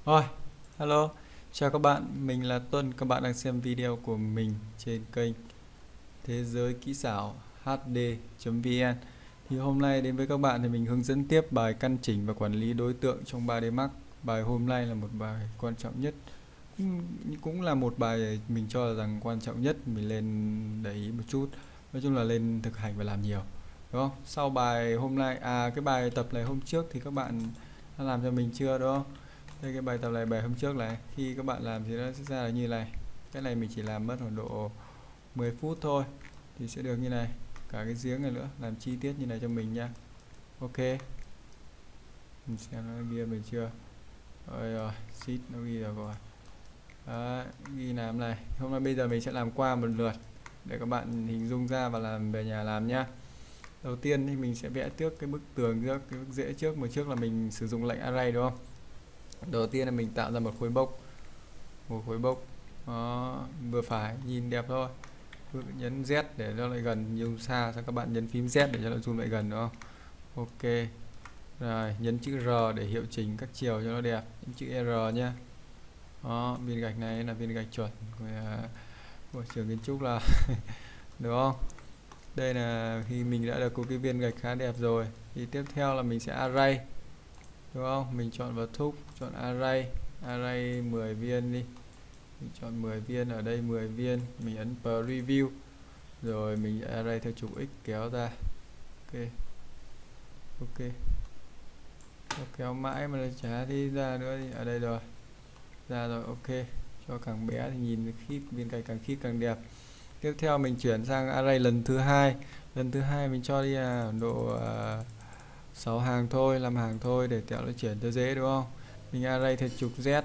Rồi, hello, chào các bạn, mình là Tuân, các bạn đang xem video của mình trên kênh Thế giới kỹ xảo HD.vn. Thì hôm nay đến với các bạn thì mình hướng dẫn tiếp bài căn chỉnh và quản lý đối tượng trong 3D Max. Bài hôm nay là một bài quan trọng nhất, cũng là một bài mình cho rằng quan trọng nhất, mình lên để ý một chút. Nói chung là lên thực hành và làm nhiều, đúng không? Sau bài hôm nay, cái bài tập này hôm trước thì các bạn đã làm cho mình chưa, đúng không? Đây, cái bài tập này bài hôm trước này, khi các bạn làm thì nó sẽ ra là như này. Cái này mình chỉ làm mất khoảng độ 10 phút thôi thì sẽ được như này. Cả cái giếng này nữa, làm chi tiết như này cho mình nha. Ok, mình xem nó ghi mình chưa. Rồi, sheet nó ghi được rồi. Đấy, ghi làm này. Hôm nay bây giờ mình sẽ làm qua một lượt để các bạn hình dung ra và làm về nhà làm nhá. Đầu tiên thì mình sẽ vẽ trước cái bức tường trước, cái bức rễ trước. Một trước là mình sử dụng lệnh array, đúng không? Đầu tiên là mình tạo ra một khối bốc đó, vừa phải, nhìn đẹp thôi. Nhấn Z để cho lại gần, zoom xa, sau các bạn nhấn phím Z để cho nó zoom lại gần, đúng không? Ok, rồi nhấn chữ R để hiệu chỉnh các chiều cho nó đẹp, nhấn chữ R nhá. Đó, viên gạch này là viên gạch chuẩn của trường kiến trúc là được không? Đây là khi mình đã được có cái viên gạch khá đẹp rồi thì tiếp theo là mình sẽ array, đúng không? Mình chọn vào thúc, chọn array 10 viên đi, mình chọn 10 viên, ở đây 10 viên, mình ấn preview rồi mình array theo trục x kéo ra. Ok, kéo mãi mà chả đi ra nữa thì ở đây rồi, ra rồi. Ok, cho càng bé thì nhìn khít, viên gạch càng khít càng đẹp. Tiếp theo mình chuyển sang array lần thứ hai mình cho đi độ 6 hàng thôi, 5 hàng thôi để tạo nó chuyển cho dễ, đúng không? Mình array theo trục Z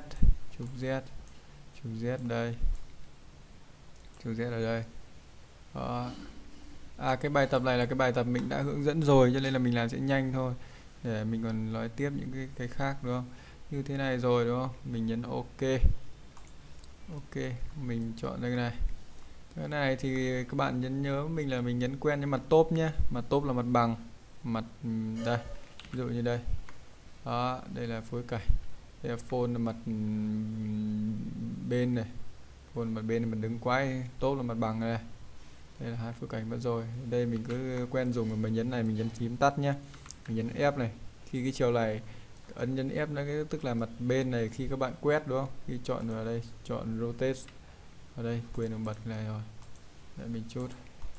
đây, trục Z ở đây. Đó. Cái bài tập này là cái bài tập mình đã hướng dẫn rồi cho nên là mình làm sẽ nhanh thôi để mình còn nói tiếp những cái khác, đúng không? Như thế này rồi, đúng không? Mình nhấn ok, mình chọn đây này. Cái này thì các bạn nhớ mình là mình nhấn quen cái mặt top nhé. Mặt top là mặt bằng, mặt đây, ví dụ như đây. Đó, đây là phối cảnh. Đây là phone là mặt bên này, phone mặt bên này mình đứng quay, top là mặt bằng này. Đây là hai phối cảnh mất rồi. Đây mình cứ quen dùng mà mình nhấn này, mình nhấn phím tắt nhé. Mình nhấn F này. Khi cái chiều này ấn nhấn F nó tức là mặt bên này khi các bạn quét, đúng không? Khi chọn vào đây, chọn rotate. Ở đây quên được bật cái này rồi. Để mình chút.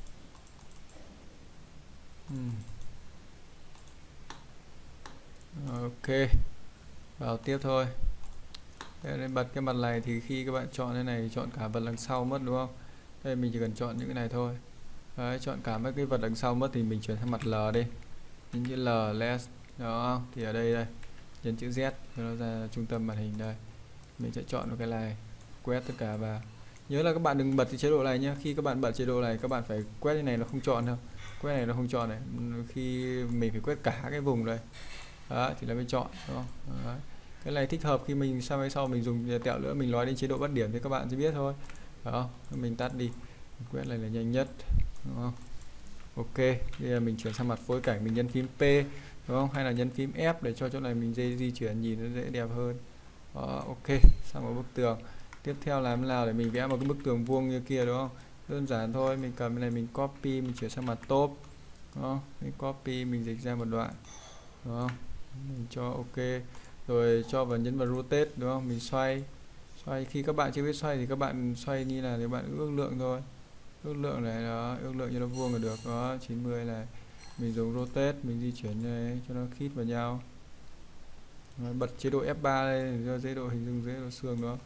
Ok, vào tiếp thôi. Để bật cái mặt này thì khi các bạn chọn cái này, chọn cả vật đằng sau mất, đúng không? Đây mình chỉ cần chọn những cái này thôi. Đấy, chọn cả mấy cái vật đằng sau mất thì mình chuyển sang mặt L đi, nhấn chữ L less, đó. Thì ở đây nhấn chữ Z cho nó ra trung tâm màn hình đây. Mình sẽ chọn cái này, quét tất cả vào. Nhớ là các bạn đừng bật cái chế độ này nhé. Khi các bạn bật chế độ này các bạn phải quét cái này nó không chọn đâu, quét này nó không chọn này. Khi mình phải quét cả cái vùng đây, đó thì là mới chọn, đúng không? Đấy. Cái này thích hợp khi mình sau mình dùng tẹo nữa mình nói đến chế độ bắt điểm thì các bạn sẽ biết thôi. Đó, mình tắt đi, quét này là nhanh nhất, đúng không? Ok, bây giờ mình chuyển sang mặt phối cảnh, mình nhấn phím P, đúng không? Hay là nhấn phím F để cho chỗ này mình di chuyển nhìn nó dễ đẹp hơn. Đó, ok, sang một bức tường. Tiếp theo làm thế nào để mình vẽ một cái bức tường vuông như kia, đúng không? Đơn giản thôi, mình cầm cái này mình copy, mình chuyển sang mặt top. Đó, mình copy, mình dịch ra một đoạn. Đúng không? Mình cho ok. Rồi cho vào nhấn vào rotate, đúng không? Mình xoay. Khi các bạn chưa biết xoay thì các bạn xoay như là các bạn ước lượng thôi. Ước lượng này đó, ước lượng cho nó vuông là được. Đó, 90 này. Mình dùng rotate, mình di chuyển này cho nó khít vào nhau. Rồi, bật chế độ F3 đây cho chế độ hình dung dễ độ xương đó.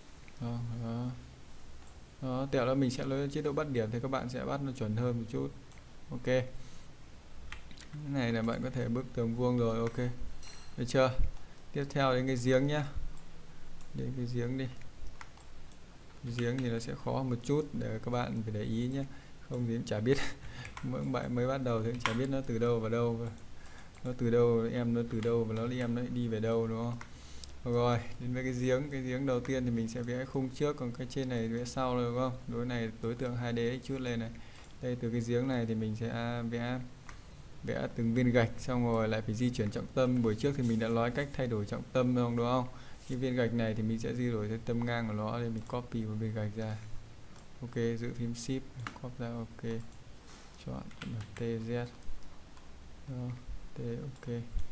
Đó, tẹo là mình sẽ lấy chế độ bắt điểm thì các bạn sẽ bắt nó chuẩn hơn một chút. Ok. Cái này là bạn có thể bức tường vuông rồi, ok. Được chưa? Tiếp theo đến cái giếng nhá. Đến cái giếng đi. Giếng thì nó sẽ khó một chút để các bạn phải để ý nhé. Không thì chả biết mỗi bạn mới bắt đầu thì chả biết nó từ đâu vào đâu. Nó từ đâu, nó từ đâu và nó đi về đâu, đúng không? Rồi, đến với cái giếng đầu tiên thì mình sẽ vẽ khung trước, còn cái trên này vẽ sau rồi, đúng không? Đối tượng 2D chút lên này. Đây, từ cái giếng này thì mình sẽ vẽ từng viên gạch, xong rồi lại phải di chuyển trọng tâm. Buổi trước thì mình đã nói cách thay đổi trọng tâm, đúng không? cái viên gạch này thì mình sẽ di đổi tới tâm ngang của nó để mình copy một viên gạch ra. Ok, giữ phím shift copy ra. Ok, chọn TZ đó, T. Ok,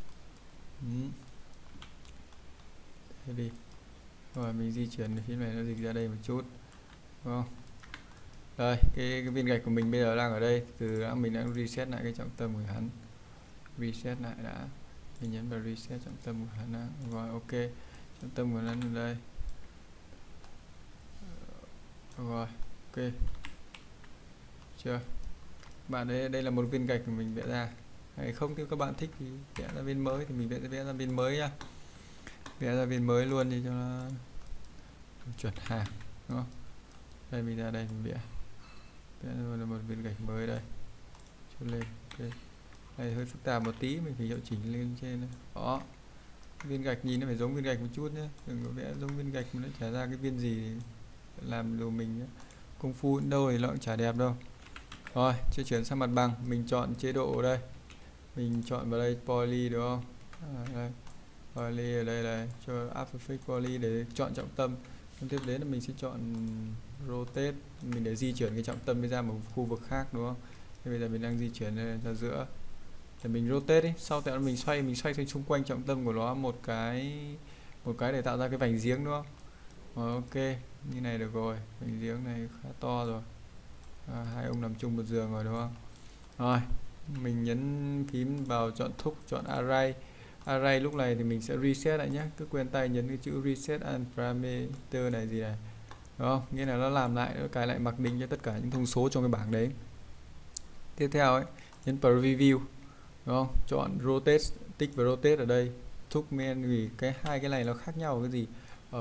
thế đi. Rồi mình di chuyển phím này nó dịch ra đây một chút, đúng không? Đây, cái viên gạch của mình bây giờ đang ở đây. Từ đó mình đã reset lại cái trọng tâm của hắn. Reset lại đã. Mình nhấn vào reset trọng tâm của hắn đã. Rồi ok, trọng tâm của hắn ở đây. Rồi ok, chưa? Bạn đây là một viên gạch của mình vẽ ra. Hay không thì các bạn thích thì vẽ ra viên mới thì mình vẽ ra viên mới nhá. Vẽ ra viên mới luôn đi cho nó chuẩn hàng, đúng không? Đây mình ra đây mình vẽ luôn là một viên gạch mới đây. Cho lên. Ok, này hơi phức tạp một tí, mình phải hiệu chỉnh lên trên này. Đó, viên gạch nhìn nó phải giống viên gạch một chút nhé, đừng có vẽ giống viên gạch mà nó chả ra cái viên gì thì làm đồ mình nhé. Công phu đến đâu thì nó cũng chả đẹp đâu. Rồi, chưa chuyển sang mặt bằng, mình chọn chế độ ở đây, mình chọn vào đây poly, đúng không? Đây, poly ở đây này, cho After Effects poly để chọn trọng tâm. Tiếp đến là mình sẽ chọn rotate, mình để di chuyển cái trọng tâm ra một khu vực khác, đúng không? Thế bây giờ mình đang di chuyển ra giữa để mình rotate ấy. Sau đó mình xoay xung quanh trọng tâm của nó một cái để tạo ra cái vành giếng, đúng không? Ok, như này được rồi. Vành giếng này khá to rồi. Hai ông nằm chung một giường rồi, đúng không? Rồi mình nhấn phím vào chọn thúc, chọn array. Lúc này thì mình sẽ reset lại nhé, cứ quen tay nhấn cái chữ reset and parameter này gì này, đúng không? Nghĩa là nó làm lại, nó cài lại mặc định cho tất cả những thông số trong cái bảng đấy. Tiếp theo ấy, nhấn preview, đúng không? Chọn rotate, tích vào rotate ở đây, thúc men vì hai cái này nó khác nhau cái gì?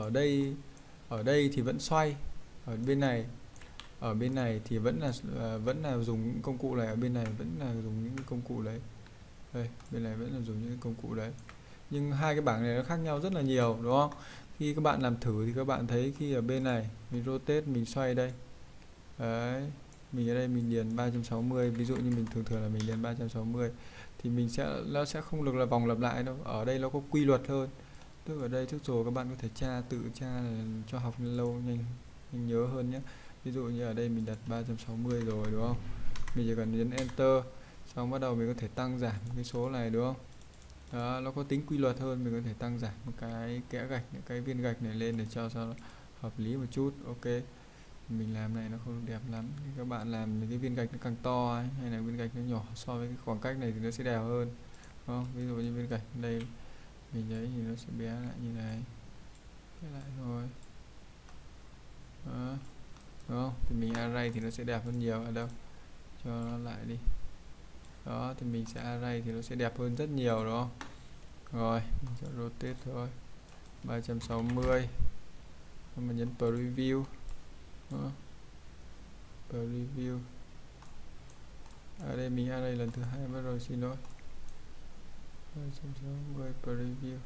Ở đây thì vẫn xoay, ở bên này thì vẫn là dùng những công cụ này, ở bên này vẫn là dùng những công cụ đấy. Đây, bên này vẫn là dùng những công cụ đấy. Nhưng hai cái bảng này nó khác nhau rất là nhiều, đúng không? Khi các bạn làm thử thì các bạn thấy khi ở bên này mình rotate, mình xoay đây. Đấy, mình ở đây mình điền 360, ví dụ như mình thường là mình điền 360 thì nó sẽ không được là vòng lặp lại đâu. Ở đây nó có quy luật hơn. Tức ở đây trước rồi các bạn có thể tự tra cho học lâu nhanh nhớ hơn nhé. Ví dụ như ở đây mình đặt 360 rồi, đúng không? Mình chỉ cần nhấn enter, xong bắt đầu mình có thể tăng giảm cái số này, đúng không? Đó, nó có tính quy luật hơn, mình có thể tăng giảm một cái kẽ gạch, những cái viên gạch này lên để cho nó hợp lý một chút. Ok, mình làm này nó không đẹp lắm. Các bạn làm cái viên gạch nó càng to ấy, hay là viên gạch nó nhỏ so với cái khoảng cách này thì nó sẽ đều hơn, đúng không? Ví dụ như viên gạch đây mình ấy thì nó sẽ bé lại như này, bé lại thôi. Đó, đúng không? Thì mình array thì nó sẽ đẹp hơn nhiều. Ở đâu cho nó lại đi. Đó, thì mình sẽ array thì nó sẽ đẹp hơn rất nhiều, đúng không? Rồi mình sẽ rotate thôi 360, mình nhấn preview. Đó, preview ở đây mình array lần thứ hai bắt rồi, xin lỗi. 360 preview.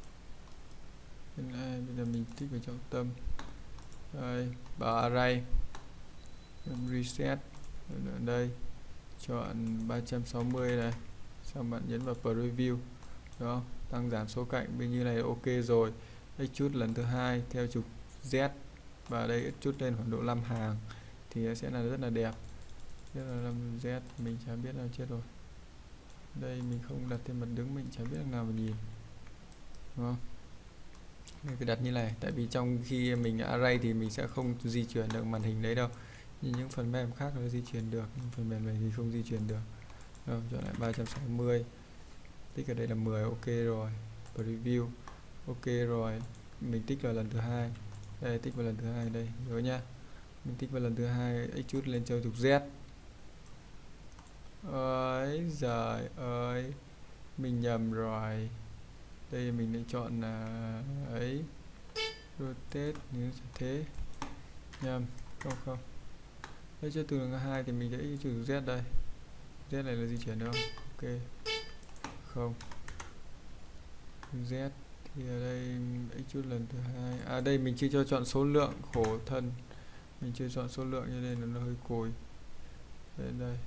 Bây giờ mình tích vào trọng tâm đây, bảo array reset ở đây, chọn 360 này, xong bạn nhấn vào preview, đó, tăng giảm số cạnh bên như này ok rồi. Extrude lần thứ hai theo trục Z và đây extrude lên khoảng độ 5 hàng thì nó sẽ là rất là đẹp. Rất là 5 Z, mình chả biết nào chết rồi. Đây mình không đặt thêm mặt đứng, mình chả biết nào mà nhìn, đúng không? Mình phải đặt như này, tại vì trong khi mình array thì mình sẽ không di chuyển được màn hình đấy đâu. Nhưng những phần mềm khác nó di chuyển được, nhưng phần mềm này thì không di chuyển được. Rồi, chọn lại 360, tích ở đây là 10, ok rồi. Preview, ok rồi. Mình tích vào lần thứ hai, đây tích vào lần thứ hai đây, nhớ nhá. Mình tích vào lần thứ hai, extrude lên cho trục Z. Ôi giời ơi, mình nhầm rồi. Đây mình lại chọn là ấy rotate như thế, nhầm, không đây chưa từ lần 2 thì mình sẽ trừ Z đây, Z này là di chuyển đâu, ok không Z thì ở đây extrude lần thứ hai, đây mình chưa cho chọn số lượng, khổ thân mình chưa chọn số lượng cho nên là nó hơi cùi. Đây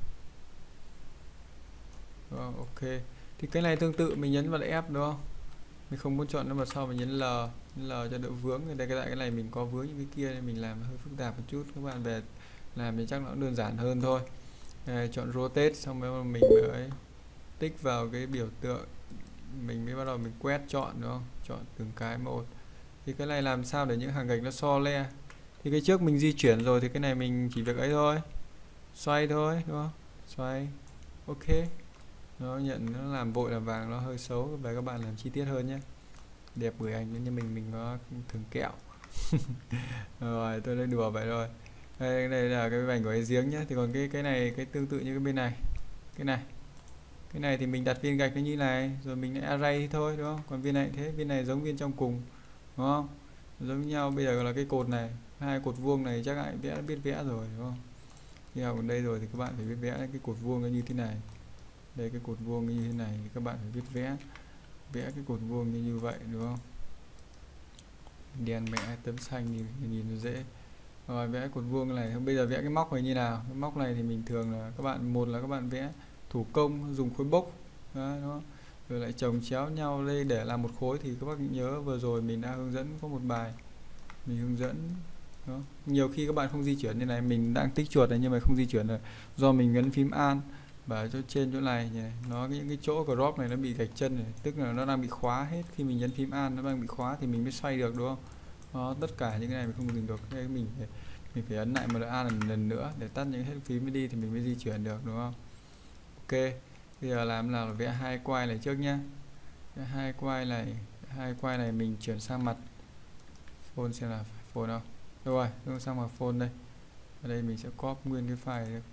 ok, thì cái này tương tự mình nhấn vào F, đúng không? Mình không muốn chọn nó vào sau, mình nhấn L, L cho đỡ vướng. Đây cái này mình có vướng những cái kia nên mình làm hơi phức tạp một chút, các bạn về làm thì chắc nó cũng đơn giản hơn thôi. Đây, chọn rotate xong rồi mình mới tích vào cái biểu tượng, mình mới bắt đầu mình quét chọn, đúng không, chọn từng cái một. Thì cái này làm sao để những hàng gạch nó so le, thì cái trước mình di chuyển rồi thì cái này mình chỉ việc ấy thôi, xoay thôi, đúng không, xoay, ok. Nó nhận nó làm vội làm vàng nó hơi xấu, và các bạn làm chi tiết hơn nhé, đẹp gửi ảnh như mình có thường kẹo. Rồi tôi lên đùa vậy thôi. Đây là cái vành của cái giếng nhé. Thì còn cái này cái tương tự như cái bên này, cái này thì mình đặt viên gạch nó như này rồi mình lại array thôi, đúng không. Còn viên này thế, viên này giống viên trong cùng, đúng không, giống nhau. Bây giờ là cái cột này, hai cột vuông này chắc lại biết vẽ rồi, đúng không. Khi học ở đây rồi thì các bạn phải biết vẽ cái cột vuông nó như thế này. Đây cái cột vuông như thế này thì các bạn phải biết vẽ cái cột vuông như vậy, đúng không. Đèn mẹ tấm xanh nhìn nó dễ. Rồi vẽ cột vuông này. Bây giờ vẽ cái móc này như nào. Cái móc này thì mình thường là các bạn, một là các bạn vẽ thủ công dùng khối bốc đó, rồi lại chồng chéo nhau đây để làm một khối. Thì các bạn nhớ vừa rồi mình đã hướng dẫn có một bài mình hướng dẫn đó. Nhiều khi các bạn không di chuyển như này, mình đang tích chuột này nhưng mà không di chuyển rồi do mình nhấn phím Alt và chỗ trên chỗ này nó những cái chỗ crop này nó bị gạch chân này, tức là nó đang bị khóa hết. Khi mình nhấn phím Alt nó đang bị khóa thì mình mới xoay được, đúng không. Đó, tất cả những cái này mình không dừng được. Đây mình phải ấn lại MA lần nữa để tắt những hết phím mới đi thì mình mới di chuyển được, đúng không. Ok, bây giờ làm nào là vẽ hai quai này trước nhá. Hai quai này mình chuyển sang mặt phone xem là phone không. Rồi, sang mặt phone đây. Ở đây mình sẽ copy nguyên cái file này.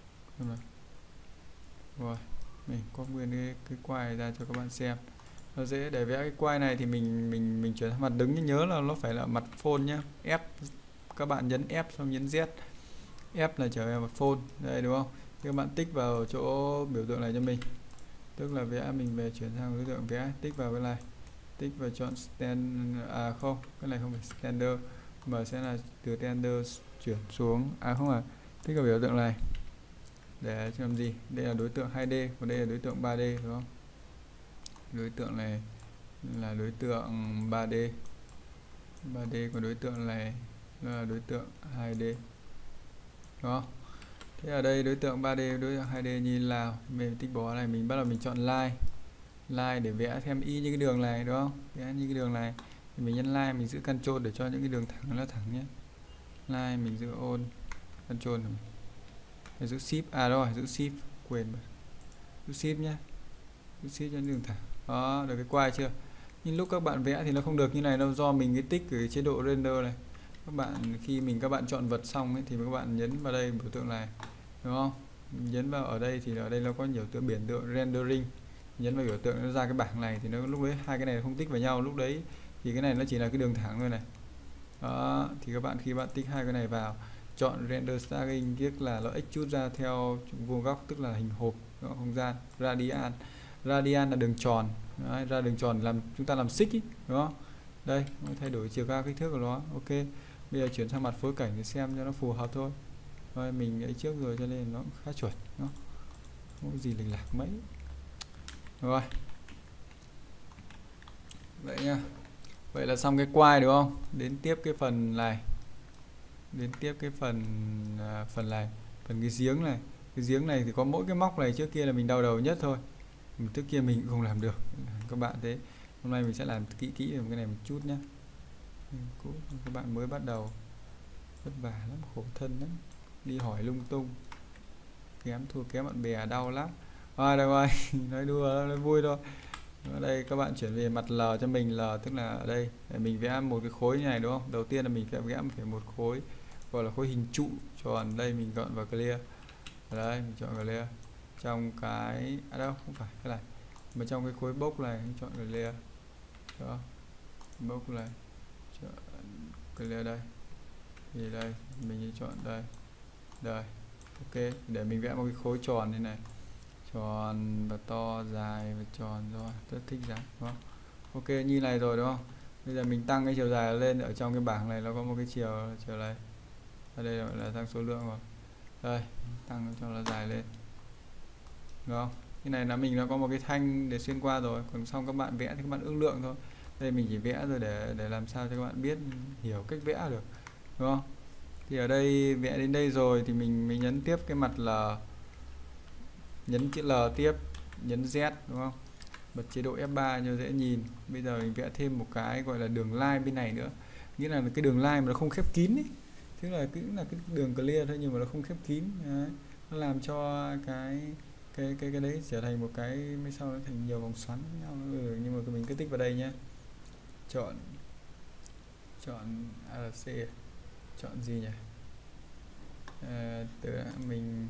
Rồi, mình copy nguyên cái quai ra cho các bạn xem. Nó dễ. Để vẽ cái quai này thì mình chuyển sang mặt đứng, nhớ là nó phải là mặt phone nhá. F, các bạn nhấn F xong nhấn Z. F là trở về mặt phone. Đây, đúng không? Thì các bạn tích vào chỗ biểu tượng này cho mình. Tức là vẽ mình về chuyển sang đối tượng vẽ, tích vào cái này. Tích vào chọn stand, không, cái này không phải standard mà sẽ là từ standard chuyển xuống, không phải, tích vào biểu tượng này để làm gì. Đây là đối tượng 2D, còn đây là đối tượng 3D, đúng không. Đối tượng này là đối tượng 3D, còn đối tượng này là đối tượng 2D, đúng không. Thế ở đây đối tượng 3D, đối tượng 2D như nào, mình tích bỏ này, mình bắt đầu mình chọn line để vẽ thêm y như cái đường này, đúng không. Vẽ như cái đường này thì mình nhấn line, mình giữ Ctrl để cho những cái đường thẳng nó thẳng nhé. Line mình giữ Alt, Ctrl này, giữ Shift, rồi giữ Shift, quên rồi, giữ Shift nhé, giữ Shift cho đường thẳng. Đó, được cái quai chưa. Nhưng lúc các bạn vẽ thì nó không được như này đâu, do mình cái tích ở chế độ render này. Các bạn khi các bạn chọn vật xong ấy, thì các bạn nhấn vào đây biểu tượng này, đúng không. Nhấn vào ở đây thì ở đây nó có nhiều biểu tượng rendering, nhấn vào biểu tượng nó ra cái bảng này thì nó lúc đấy hai cái này không tích vào nhau, lúc đấy thì cái này nó chỉ là cái đường thẳng thôi này. Đó, thì các bạn khi bạn tích hai cái này vào, chọn render staging, tức là nó extrude ra theo vuông góc, tức là hình hộp không gian. Radian là đường tròn. Đấy, ra đường tròn làm chúng ta làm xích ý, đúng không. Đây nó thay đổi chiều cao kích thước của nó. Ok, bây giờ chuyển sang mặt phối cảnh để xem cho nó phù hợp thôi. Rồi mình ấy trước rồi cho nên nó khá chuẩn, nó không có gì lệch lạc mấy. Rồi vậy nha, vậy là xong cái quai, đúng không. Đến tiếp cái phần này, phần cái giếng này. Cái giếng này thì có mỗi cái móc này, trước kia là mình đau đầu nhất thôi, trước kia mình cũng không làm được các bạn. Thế hôm nay mình sẽ làm kỹ về cái này một chút nhé. Các bạn mới bắt đầu vất vả lắm, khổ thân lắm, đi hỏi lung tung, thua kém bạn bè đau lắm. Được rồi nói đùa nói vui thôi. Ở đây các bạn chuyển về mặt L cho mình. L tức là ở đây để mình vẽ một cái khối như này, đúng không. Đầu tiên là mình phải vẽ một khối gọi là khối hình trụ tròn. Đây mình chọn vào clear. Ở đây mình chọn clear trong cái đâu không phải cái này, mà trong cái khối box này mình chọn clear. Đó, box này chọn clear đây. Thì đây mình chọn đây. Ok, để mình vẽ một cái khối tròn như này, tròn và to, dài và tròn. Rồi, rất thích dáng, đúng không. Ok như này rồi, đúng không. Bây giờ mình tăng cái chiều dài lên. Ở trong cái bảng này nó có một cái chiều này, ở đây là tăng số lượng rồi. Đây tăng cho nó dài lên, đúng không. Cái này là mình đã có một cái thanh để xuyên qua rồi. Còn xong các bạn vẽ thì các bạn ước lượng thôi. Đây mình chỉ vẽ rồi để làm sao cho các bạn biết hiểu cách vẽ được, đúng không? Thì ở đây vẽ đến đây rồi thì mình nhấn tiếp cái mặt L, nhấn chữ L tiếp, nhấn Z, đúng không? Bật chế độ F3 cho dễ nhìn. Bây giờ mình vẽ thêm một cái gọi là đường line bên này nữa, nghĩa là cái đường line mà nó không khép kín ấy, tức là cũng là cái đường clear thôi nhưng mà nó không khép kín. Đấy. Nó làm cho cái đấy trở thành một cái, mới sau nó thành nhiều vòng xoắn với nhau. Nhưng mà mình cứ tích vào đây nhé, chọn ARC, chọn gì nhỉ, mình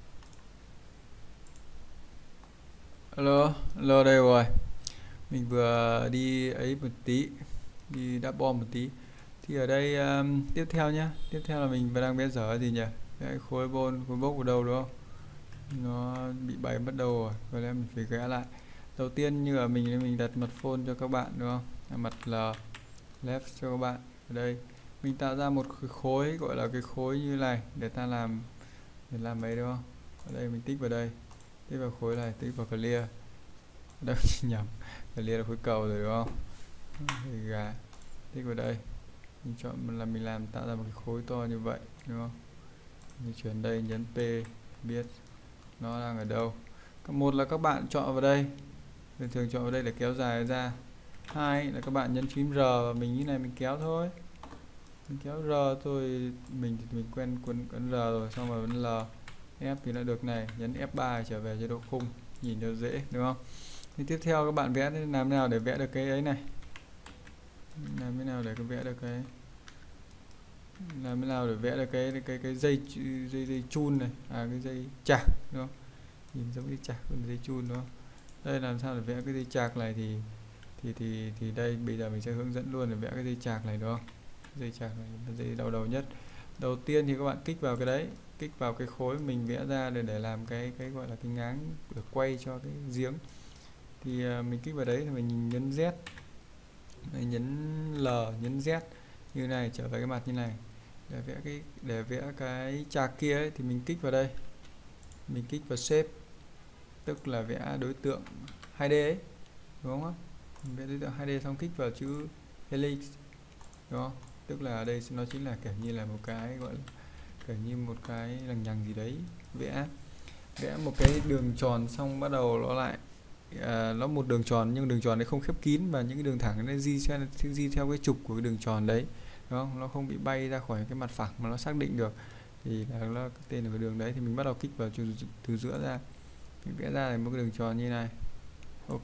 alo đây rồi. Mình vừa đi ấy một tí, đi đắp bom một tí. Thì ở đây tiếp theo nhá, tiếp theo là mình đang vẽ dở gì nhỉ, cái khối bốc ở đâu, đúng không? Nó bị bay mất đâu rồi, vậy nên mình phải vẽ lại. Đầu tiên như ở mình đặt mặt phone cho các bạn, đúng không? Mặt là left cho các bạn. Ở đây mình tạo ra một cái khối gọi là cái khối như này để làm mấy, đúng không? Ở đây mình tích vào đây, tích vào khối này, tích vào clear. Đây nhầm, clear là khối cầu rồi, đúng không? Gà, tích vào đây, mình chọn là mình tạo ra một cái khối to như vậy, đúng không? Mình chuyển đây, nhấn P biết nó đang ở đâu. Một là các bạn chọn vào đây, thường chọn vào đây để kéo dài ra. Hai là các bạn nhấn phím R và mình như này mình kéo thôi, mình kéo R thôi, mình quen ấn R rồi, xong rồi ấn L F thì nó được này, nhấn F3 trở về chế độ khung, nhìn cho dễ, đúng không? Thì tiếp theo các bạn vẽ làm nào để vẽ được cái ấy này, làm thế nào để vẽ được cái, làm thế nào để vẽ được cái dây chun này, cái dây chạc, đúng không? Nhìn giống như chạc, dây chun, đúng không? Đây làm sao để vẽ cái dây chạc này thì đây bây giờ mình sẽ hướng dẫn luôn để vẽ cái dây chạc này, đúng không? Dây chạc này là dây đầu nhất. Đầu tiên thì các bạn kích vào cái đấy, kích vào cái khối mình vẽ ra để làm cái gọi là cái ngáng được quay cho cái giếng. Thì mình kích vào đấy thì mình nhấn Z, mình nhấn L, nhấn Z như này trở về cái mặt như này. Để vẽ cái chạc kia ấy, thì mình kích vào đây, mình kích vào shape, tức là vẽ đối tượng 2D ấy, đúng không? Mình vẽ đối tượng 2D xong kích vào chữ helix, đúng không? Tức là ở đây nó chính là kiểu như là một cái gọi là kiểu như một cái lằng nhằng gì đấy, vẽ một cái đường tròn, xong bắt đầu nó lại nó một đường tròn nhưng đường tròn đấy không khép kín và những cái đường thẳng nó di theo cái trục của cái đường tròn đấy, đúng không? Nó không bị bay ra khỏi cái mặt phẳng mà nó xác định được, thì là nó cái tên của cái đường đấy. Thì mình bắt đầu kích vào từ giữa ra, mình vẽ ra một cái đường tròn như này, ok.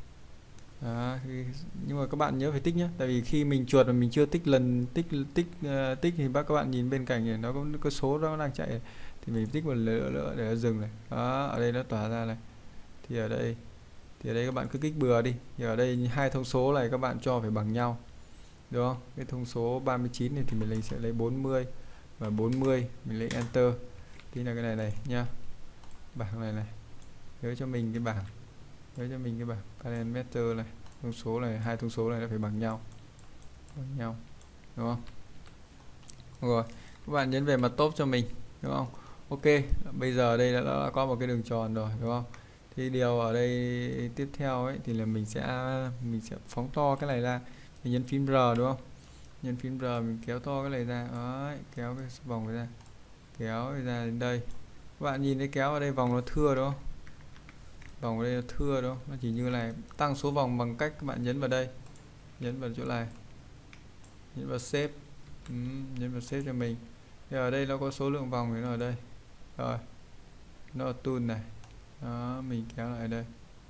Nhưng mà các bạn nhớ phải tích nhé, tại vì khi mình chuột mà mình chưa tích tích thì các bạn nhìn bên cạnh này nó có số đó đang chạy, thì mình tích một nữa để nó dừng này. Đó, ở đây nó tỏa ra này. Thì ở đây các bạn cứ kích bừa đi. Thì ở đây hai thông số này các bạn cho phải bằng nhau, đúng không? Cái thông số 39 này thì mình sẽ lấy 40 và 40 mình lấy enter. Thì là cái này nha, bảng này nhớ cho mình cái bảng, parameter này, thông số này, hai thông số này nó phải bằng nhau, đúng không? Rồi các bạn nhấn về mặt top cho mình, đúng không? Ok, bây giờ đây đã có một cái đường tròn rồi, đúng không? Thì điều ở đây tiếp theo ấy thì là mình sẽ phóng to cái này ra, mình nhấn phím R, đúng không? Nhấn phím R mình kéo to cái này ra, đấy, kéo cái vòng này ra, kéo ra đến đây. Các bạn nhìn thấy kéo ở đây vòng nó thưa, đúng không? Vòng ở đây nó thưa, đúng không? Nó chỉ như này. Tăng số vòng bằng cách các bạn nhấn vào đây, nhấn vào chỗ này, nhấn vào shape, nhấn vào shape cho mình. Thì ở đây nó có số lượng vòng thì nó ở đây rồi, nó ở tool này. Đó, mình kéo lại đây,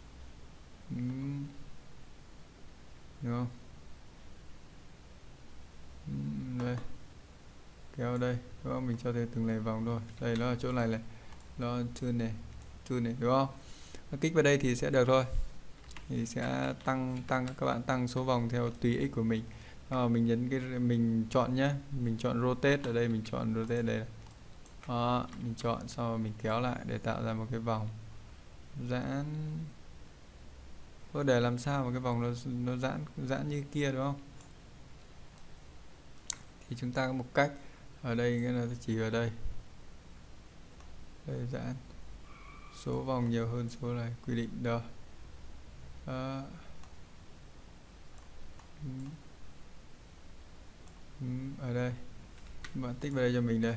đúng không? Đây, kéo đây, đúng không? Mình cho thêm từng này vòng thôi. Đây nó ở chỗ này nó tool này, đúng không? Nó kích vào đây thì sẽ được thôi. Thì sẽ tăng các bạn tăng số vòng theo tùy x của mình. Mình nhấn mình chọn nhé, mình chọn rotate ở đây, mình chọn rotate đây này. Đó, mình chọn sau rồi mình kéo lại để tạo ra một cái vòng giãn. Để làm sao mà cái vòng nó giãn như kia, đúng không? Thì chúng ta có một cách ở đây, nghĩa là chỉ ở đây giãn số vòng nhiều hơn số này quy định đó. Ở đây bạn tích vào đây cho mình đây,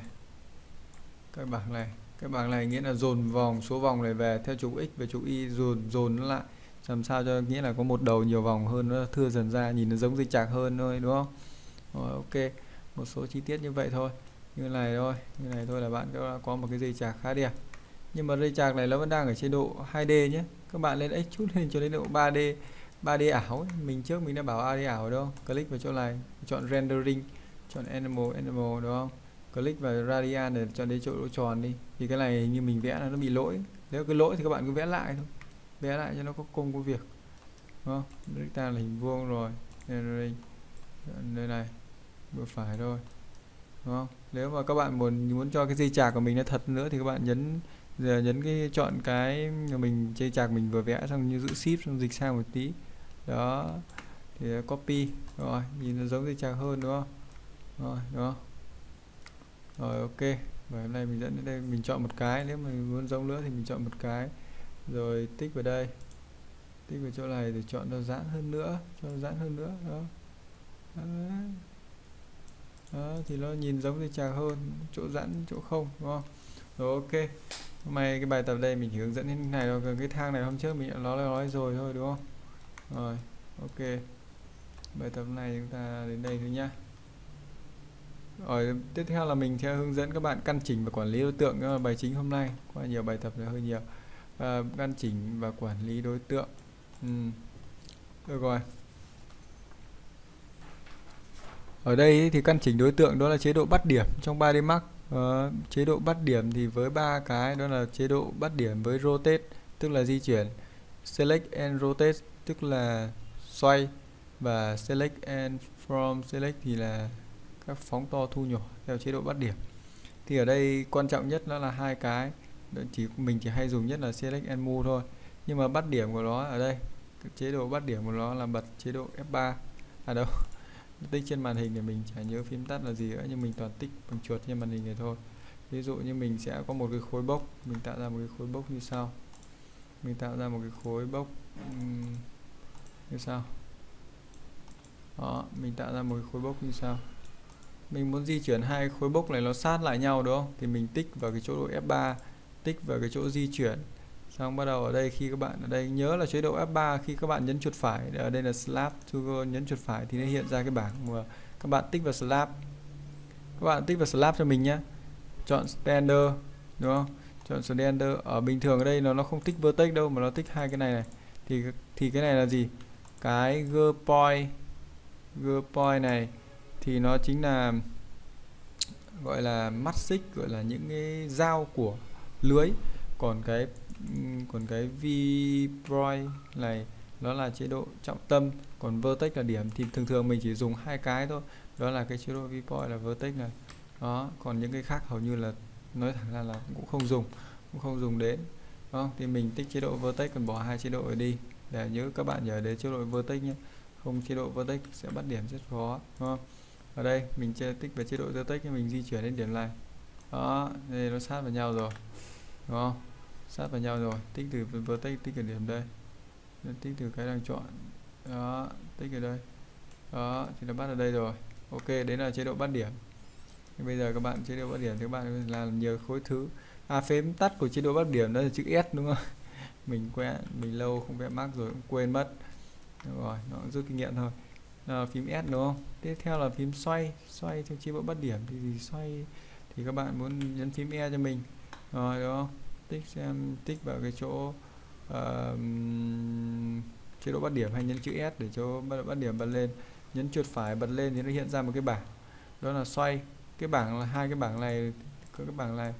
cái bảng này nghĩa là dồn vòng, số vòng này về theo trục x và trục y, dồn nó lại làm sao cho nghĩa là có một đầu nhiều vòng hơn, nó thưa dần ra, nhìn nó giống dây chạc hơn thôi, đúng không? Rồi, ok, một số chi tiết như vậy thôi, như này thôi là bạn có một cái dây chạc khá đẹp. Nhưng mà dây chạc này nó vẫn đang ở chế độ 2D nhé, các bạn lên x chút lên cho đến độ 3D ảo ấy. Mình đã bảo 3D ảo đâu, click vào chỗ này, chọn rendering, chọn animal đúng không? Click vào radian để cho đến chỗ độ tròn đi. Thì cái này như mình vẽ là nó bị lỗi, nếu cái lỗi thì các bạn cứ vẽ lại thôi, vẽ lại cho nó có công có việc, đúng không? Rectangle là hình vuông rồi, rendering đây này, vừa phải thôi, đúng không? Nếu mà các bạn muốn cho cái dây chạc của mình nó thật nữa thì các bạn nhấn cái chọn cái mình dây chạc mình vừa vẽ xong, như giữ shift xong dịch sang một tí đó thì copy rồi, nhìn nó giống dây chạc hơn, đúng không? Rồi, đúng không? Rồi, ok. Và hôm nay mình dẫn đến đây, mình chọn một cái, nếu mà mình muốn giống nữa thì mình chọn một cái rồi tích vào đây, tích vào chỗ này để chọn nó giãn hơn nữa, đó. Đó, thì nó nhìn giống dây chạc hơn, chỗ giãn chỗ không, đúng không? Rồi, ok. Hôm nay cái bài tập đây mình chỉ hướng dẫn đến này rồi, cái thang này hôm trước mình đã nói rồi thôi, đúng không? Rồi, ok. Bài tập này chúng ta đến đây thôi nhá. Rồi tiếp theo là mình sẽ hướng dẫn các bạn căn chỉnh và quản lý đối tượng, đó là bài chính hôm nay, qua nhiều bài tập là hơi nhiều. Căn chỉnh và quản lý đối tượng. Được rồi. Ở đây thì căn chỉnh đối tượng đó là chế độ bắt điểm trong 3D Max. Chế độ bắt điểm thì với ba cái, đó là chế độ bắt điểm với rotate tức là di chuyển, select and rotate tức là xoay, và select and from select thì là các phóng to thu nhỏ theo chế độ bắt điểm. Thì ở đây quan trọng nhất đó là hai cái, mình chỉ hay dùng nhất là select and move thôi. Nhưng mà bắt điểm của nó ở đây, chế độ bắt điểm của nó là bật chế độ F3 đâu tích trên màn hình, thì mình chả nhớ phím tắt là gì nữa, nhưng mình toàn tích bằng chuột trên màn hình này thôi. Ví dụ như mình sẽ có một cái khối box, mình tạo ra một cái khối box như sau, mình tạo ra một cái khối box như sau đó, mình tạo ra một cái khối box như sau. Mình muốn di chuyển hai khối box này nó sát lại nhau, đúng không? Thì mình tích vào cái chỗ độ F3, tích vào cái chỗ di chuyển, xong bắt đầu ở đây khi các bạn ở đây nhớ là chế độ F3, khi các bạn nhấn chuột phải, ở đây là slab to go, nhấn chuột phải thì nó hiện ra cái bảng mà các bạn tích vào slab. Các bạn tích vào slab cho mình nhé, chọn standard, đúng không? Chọn standard. Ở bình thường ở đây nó không tích vertex đâu, mà nó tích hai cái này thì cái này là gì? Cái g point này thì nó chính là gọi là mắt xích, gọi là những cái dao của lưới. Còn cái V-point này nó là chế độ trọng tâm, còn vertex là điểm. Thì thường mình chỉ dùng hai cái thôi, đó là cái chế độ V-point là vertex này đó, còn những cái khác hầu như là nói thẳng ra là cũng không dùng đến đó. Thì mình tích chế độ vertex, còn bỏ hai chế độ ở đi để nhớ, các bạn nhớ đến chế độ vertex nhé, không chế độ vertex sẽ bắt điểm rất khó, đúng không? Ở đây mình tích về chế độ vertex, mình di chuyển đến điểm này đó, đây nó sát vào nhau rồi, đúng không? Sát vào nhau rồi, tích từ vertex, tích ở điểm đây, tích từ cái đang chọn đó, tích ở đây đó, thì nó bắt ở đây rồi. Ok, đấy là chế độ bắt điểm. Thì bây giờ các bạn chế độ bắt điểm thì các bạn làm nhiều khối thứ. Phím tắt của chế độ bắt điểm đó là chữ S, đúng không? mình lâu không vẽ Max rồi cũng quên mất rồi, nó cũng rút kinh nghiệm thôi. Phím S, đúng không? Tiếp theo là phím xoay theo chế độ bắt điểm thì xoay thì các bạn muốn nhấn phím E cho mình rồi, đúng không? Tích vào cái chỗ chế độ bắt điểm, hay nhấn chữ S để cho bắt điểm bật lên, nhấn chuột phải bật lên thì nó hiện ra một cái bảng, đó là xoay. Cái bảng là hai cái bảng này, có cái bảng này,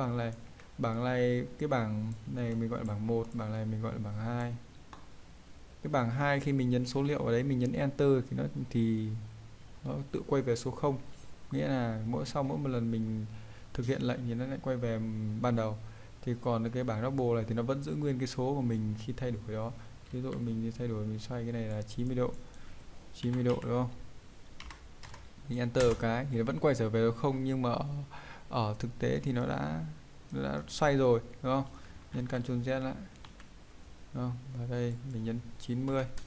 cái bảng này mình gọi là bảng 1, bảng này mình gọi là bảng 2. Cái bảng 2 khi mình nhấn số liệu ở đấy, mình nhấn enter thì nó tự quay về số 0, nghĩa là sau mỗi một lần mình thực hiện lệnh thì nó lại quay về ban đầu. Thì còn cái bảng double này thì nó vẫn giữ nguyên cái số của mình khi thay đổi đó. Ví dụ mình thay đổi, mình xoay cái này là 90 độ, đúng không? Mình enter cái thì nó vẫn quay trở về số 0, nhưng mà ở thực tế thì nó đã xoay rồi, đúng không? Nhấn Ctrl Z lại, đúng không? Và đây mình nhấn 90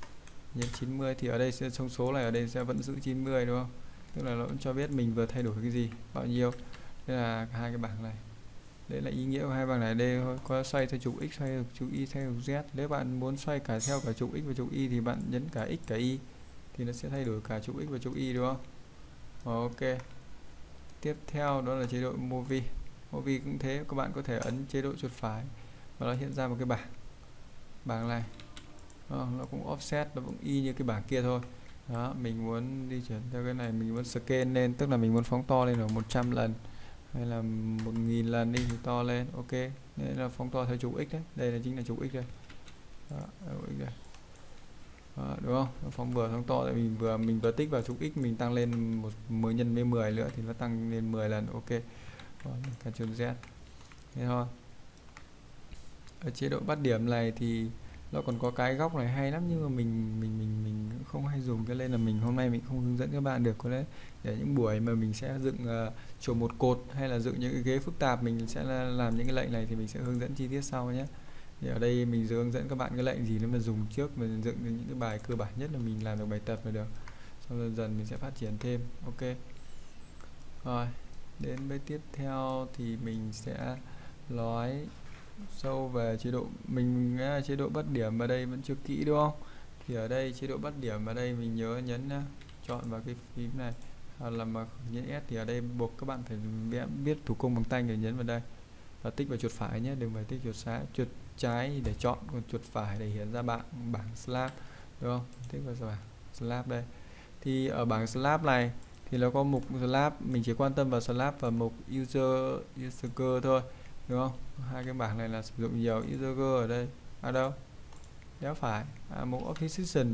nhấn 90 thì ở đây sẽ thông số này ở đây sẽ vẫn giữ 90 đúng không? Tức là nó cũng cho biết mình vừa thay đổi cái gì, bao nhiêu. Đây là hai cái bảng này. Đấy là ý nghĩa của hai bảng này. Đây thôi, có xoay theo trục x, xoay theo trục y, theo trục z. Nếu bạn muốn xoay cả theo cả trục x và trục y thì bạn nhấn cả x cả y thì nó sẽ thay đổi cả trục x và trục y đúng không? Ok. Tiếp theo đó là chế độ movie. Movie cũng thế, các bạn có thể ấn chế độ chuột phải và nó hiện ra một cái bảng này. Nó cũng offset, nó cũng y như cái bảng kia thôi. Đó, mình muốn di chuyển theo cái này, mình muốn scale lên, tức là mình muốn phóng to lên ở 100 lần hay là 1000 lần đi thì to lên. Ok, đây là phóng to theo trục x đấy. Đây là chính là trục x đây. Đó, x đây. Đó, đúng không? Nó phóng vừa phóng to, tại mình vừa tích vào trục x, mình tăng lên 10 nhân với 10 nữa thì nó tăng lên 10 lần. Ok. Rồi, Ctrl Z. Thế thôi. Ở chế độ bắt điểm này thì nó còn có cái góc này hay lắm, nhưng mà mình không hay dùng, cho nên là hôm nay mình không hướng dẫn các bạn được. Có lẽ để những buổi mà mình sẽ dựng chổ một cột hay là dựng những cái ghế phức tạp, mình sẽ làm những cái lệnh này thì mình sẽ hướng dẫn chi tiết sau nhé. Thì ở đây mình hướng dẫn các bạn cái lệnh gì nếu mà dùng trước, mình dựng những cái bài cơ bản nhất là mình làm được bài tập là được, sau dần dần mình sẽ phát triển thêm. Ok. Rồi, đến với tiếp theo thì mình sẽ nói sâu về chế độ. Mình chế độ bắt điểm ở đây vẫn chưa kỹ đúng không? Thì ở đây chế độ bắt điểm ở đây mình nhớ nhấn chọn vào cái phím này, hoặc là mà nhấn S thì ở đây buộc các bạn phải viết thủ công bằng tay để nhấn vào đây và tích vào chuột phải nhé, đừng phải tích chuột trái để chọn, còn chuột phải để hiện ra bảng slab đúng không? Tích vào bảng slab đây. Thì ở bảng slab này thì nó có mục slab, mình chỉ quan tâm vào slab và mục user cơ thôi đúng không? Hai cái bảng này là sử dụng nhiều. User cơ ở đây đâu? Đéo phải, mục option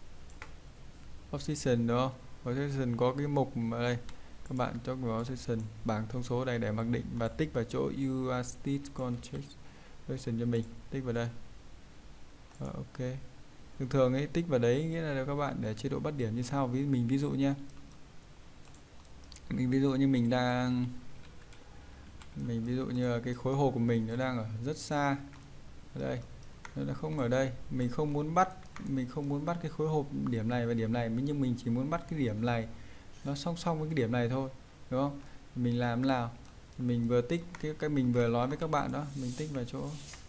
đúng không? Option có cái mục ở đây, các bạn cho vào option bảng thông số này để mặc định và tích vào chỗ UST context option cho mình, tích vào đây. Ok. Thường thường ấy tích vào đấy nghĩa là các bạn để chế độ bắt điểm như sau. Mình ví dụ nha, mình ví dụ như mình ví dụ như cái khối hộp của mình nó đang ở rất xa, ở đây nó không ở đây, mình không muốn bắt cái khối hộp điểm này và điểm này, nhưng mình chỉ muốn bắt cái điểm này nó song song với cái điểm này thôi đúng không? Mình làm thế nào? Mình vừa tích cái mình vừa nói với các bạn đó, mình tích vào chỗ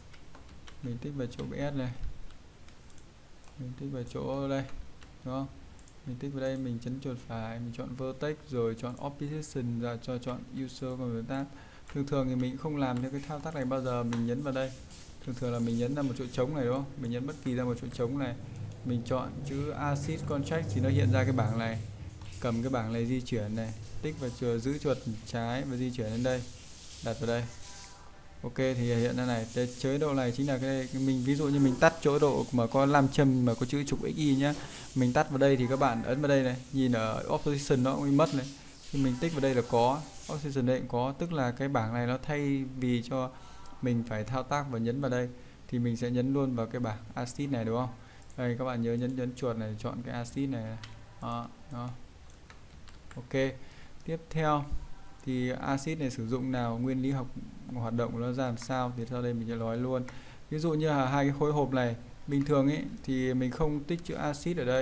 S này, mình tích vào chỗ đây đúng không? Mình tích vào đây, mình nhấn chuột phải, mình chọn vertex rồi chọn option ra cho chọn user contact. Thường thì mình không làm theo cái thao tác này bao giờ, mình nhấn vào đây. Thường là mình nhấn ra một chỗ trống này đúng không? Mình nhấn bất kỳ ra một chỗ trống này, mình chọn chữ Acid Contract thì nó hiện ra cái bảng này. Cầm cái bảng này di chuyển này, tích vào giữ chuột trái và di chuyển đến đây, đặt vào đây. Ok thì hiện ra này, cái chế độ này chính là cái mình ví dụ như mình tắt chỗ độ mà có 5 châm mà có chữ trục XY nhá. Mình tắt vào đây thì các bạn ấn vào đây này, nhìn ở option nó cũng mất này. Khi mình tích vào đây là có, option đây cũng có, tức là cái bảng này nó thay vì cho mình phải thao tác và nhấn vào đây thì mình sẽ nhấn luôn vào cái bảng acid này đúng không? Đây các bạn nhớ nhấn chuột này, chọn cái acid này. Đó. Ok. Tiếp theo thì acid này sử dụng nào, nguyên lý hoạt động của nó ra làm sao thì sau đây mình sẽ nói luôn. Ví dụ như là hai cái khối hộp này bình thường ấy thì mình không tích chữ acid ở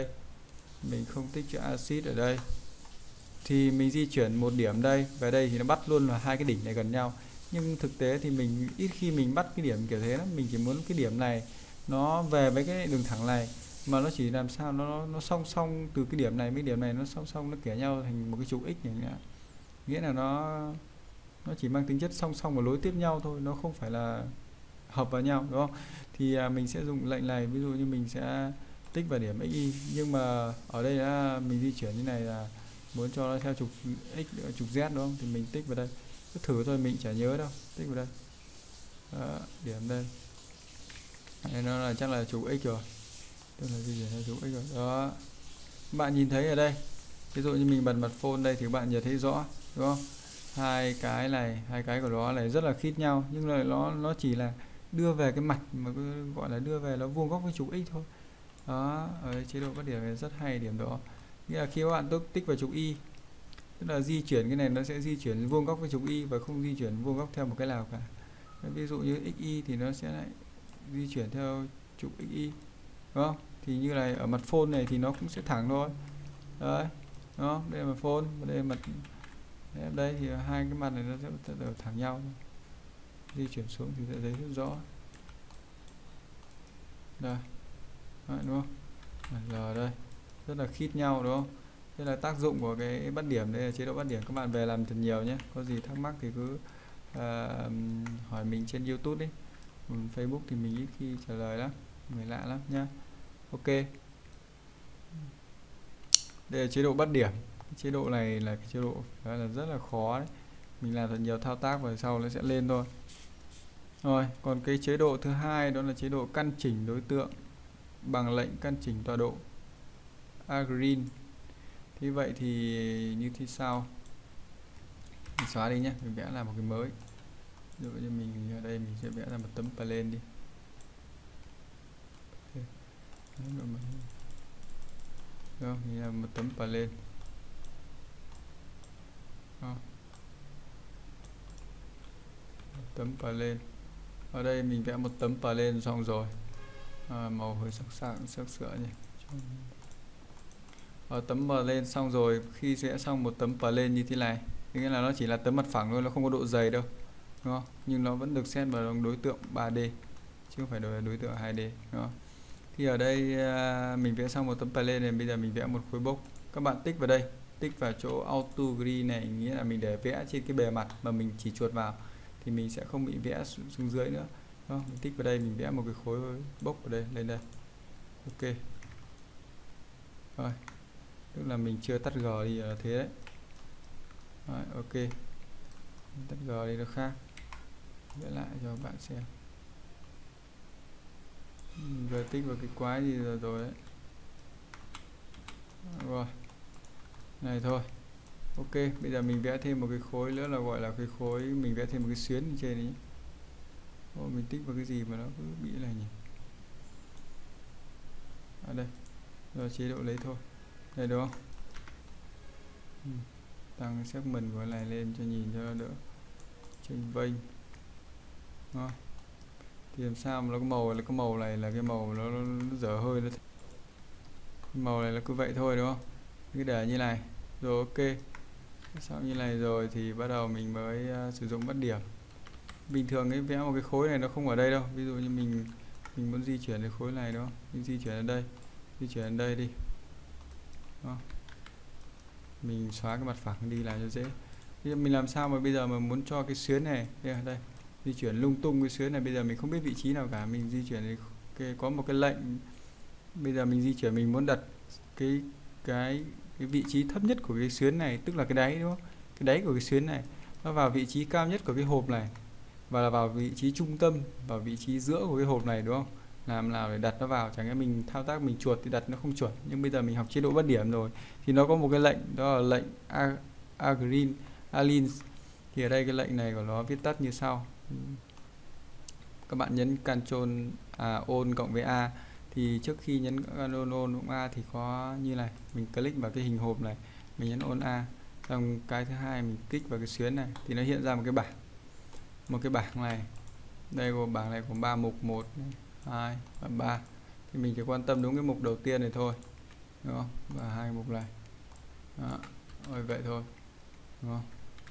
đây, thì mình di chuyển một điểm đây và đây thì nó bắt luôn là hai cái đỉnh này gần nhau. Nhưng thực tế thì mình ít khi mình bắt cái điểm kiểu thế lắm, mình chỉ muốn cái điểm này nó về với cái đường thẳng này, mà nó chỉ làm sao nó song song từ cái điểm này với điểm này, nó song song nó kẻ nhau thành một cái trục x này, nghĩa là nó chỉ mang tính chất song song và nối tiếp nhau thôi, nó không phải là hợp vào nhau đúng không? Thì mình sẽ dùng lệnh này, ví dụ như mình sẽ tích vào điểm xy, nhưng mà ở đây là mình di chuyển như này là muốn cho nó theo trục x trục z đúng không? Thì mình tích vào đây, cứ thử thôi, mình chả nhớ đâu, tích vào đây. Đó, điểm đây. Đây nó là chắc là trục x rồi, tức là di chuyển theo trục x rồi. Đó, bạn nhìn thấy ở đây, ví dụ như mình bật mặt phone đây thì bạn nhìn thấy rõ đúng không? Hai cái của nó này rất là khít nhau, nhưng là nó chỉ là đưa về cái mặt mà gọi là đưa về nó vuông góc với trục x thôi. Đó, ở chế độ bắt điểm này rất hay điểm đó. Nghĩa là khi các bạn tích vào trục y, tức là di chuyển cái này nó sẽ di chuyển vuông góc với trục y và không di chuyển vuông góc theo một cái nào cả. Ví dụ như xy thì nó sẽ lại di chuyển theo trục xy đúng không? thì như này ở mặt phone này thì nó cũng sẽ thẳng thôi. Đấy, đó, đây là mặt phone và đây là mặt đây thì hai cái mặt này nó sẽ đều thẳng nhau. Di chuyển xuống thì sẽ thấy rất rõ. Đây, đấy, đúng không? Giờ đây rất là khít nhau, đúng không? Đây là tác dụng của cái bắt điểm, đây là chế độ bắt điểm. Các bạn về làm thật nhiều nhé. Có gì thắc mắc thì cứ hỏi mình trên YouTube đi. Facebook thì mình ít khi trả lời lắm, người lạ lắm nhá. Ok, đây là chế độ bắt điểm. Cái chế độ này là cái chế độ là rất là khó đấy. Mình làm thật nhiều thao tác và sau nó sẽ lên thôi. Rồi, còn cái chế độ thứ hai đó là chế độ căn chỉnh đối tượng bằng lệnh căn chỉnh tọa độ Agreen. Thế vậy thì như thế sau, mình xóa đi nhé, mình vẽ là một cái mới. Ví dụ như mình ở đây mình sẽ vẽ ra một tấm plane đi. Đó, mình làm một tấm plane. Đó. Tấm plane. Ở đây mình vẽ một tấm plane xong rồi. Màu hơi sắc sỡ nhỉ. Ở tấm plane xong rồi, khi vẽ xong một tấm plane như thế này, nghĩa là nó chỉ là tấm mặt phẳng thôi, nó không có độ dày đâu, đúng không? Nhưng nó vẫn được xét vào đối tượng 3D chứ không phải đối tượng 2D, đúng không? Thì ở đây mình vẽ xong một tấm plane này, bây giờ mình vẽ một khối box. Các bạn tích vào đây, tích vào chỗ auto grid này, nghĩa là mình để vẽ trên cái bề mặt mà mình chỉ chuột vào thì mình sẽ không bị vẽ xuống dưới nữa. Đó, mình tích vào đây, mình vẽ một cái khối box vào đây, lên đây. Ok. Rồi, tức là mình chưa tắt G đi là thế đấy. Rồi, ok, tắt G đi nó khác. Vẽ lại cho các bạn xem. Vừa tích vào cái quái gì rồi đấy. Rồi, này thôi. Ok, bây giờ mình vẽ thêm một cái khối nữa là gọi là cái khối, mình vẽ thêm một cái xuyến bên trên ấy. Mình tích vào cái gì mà nó cứ bị này nhỉ? Ở đây, rồi chế độ lấy thôi. Đây đúng không? Tăng segment của này lên cho nhìn cho đỡ chênh vênh. Đó. Thì làm sao mà nó có màu, là cái màu này là cái màu nó dở hơi nó. Màu này là cứ vậy thôi đúng không? Cứ để như này. Rồi ok. Sau như này rồi thì bắt đầu mình mới sử dụng bắt điểm. Bình thường cái vẽ một cái khối này nó không ở đây đâu. Ví dụ như mình muốn di chuyển cái khối này đúng không? Mình di chuyển ở đây. Di chuyển ở đây đi. Đó. Mình xóa cái mặt phẳng đi làm cho dễ. Bây giờ mình làm sao mà bây giờ mà muốn cho cái xuyến này đây di chuyển lung tung cái xuyến này, bây giờ mình không biết vị trí nào cả, mình di chuyển cái có một cái lệnh. Bây giờ mình di chuyển, mình muốn đặt cái vị trí thấp nhất của cái xuyến này, tức là cái đáy đúng không? Cái đáy của cái xuyến này nó vào vị trí cao nhất của cái hộp này và là vào vị trí trung tâm, vào vị trí giữa của cái hộp này đúng không? Làm nào để đặt nó vào, chẳng lẽ mình thao tác mình chuột thì đặt nó không chuẩn. Nhưng bây giờ mình học chế độ bắt điểm rồi thì nó có một cái lệnh, đó là lệnh Agreen Align. Thì ở đây cái lệnh này của nó viết tắt như sau. Các bạn nhấn Ctrl Alt cộng với A, thì trước khi nhấn Ctrl Alt cộng A thì có như này, mình click vào cái hình hộp này, mình nhấn Alt A, xong cái thứ hai mình kích vào cái xuyến này thì nó hiện ra một cái bảng này. Đây của bảng này có 3 mục, 1 2 và 3. Thì mình chỉ quan tâm đúng cái mục đầu tiên này thôi, đúng không? Và hai mục này. Đó, rồi vậy thôi, đúng không?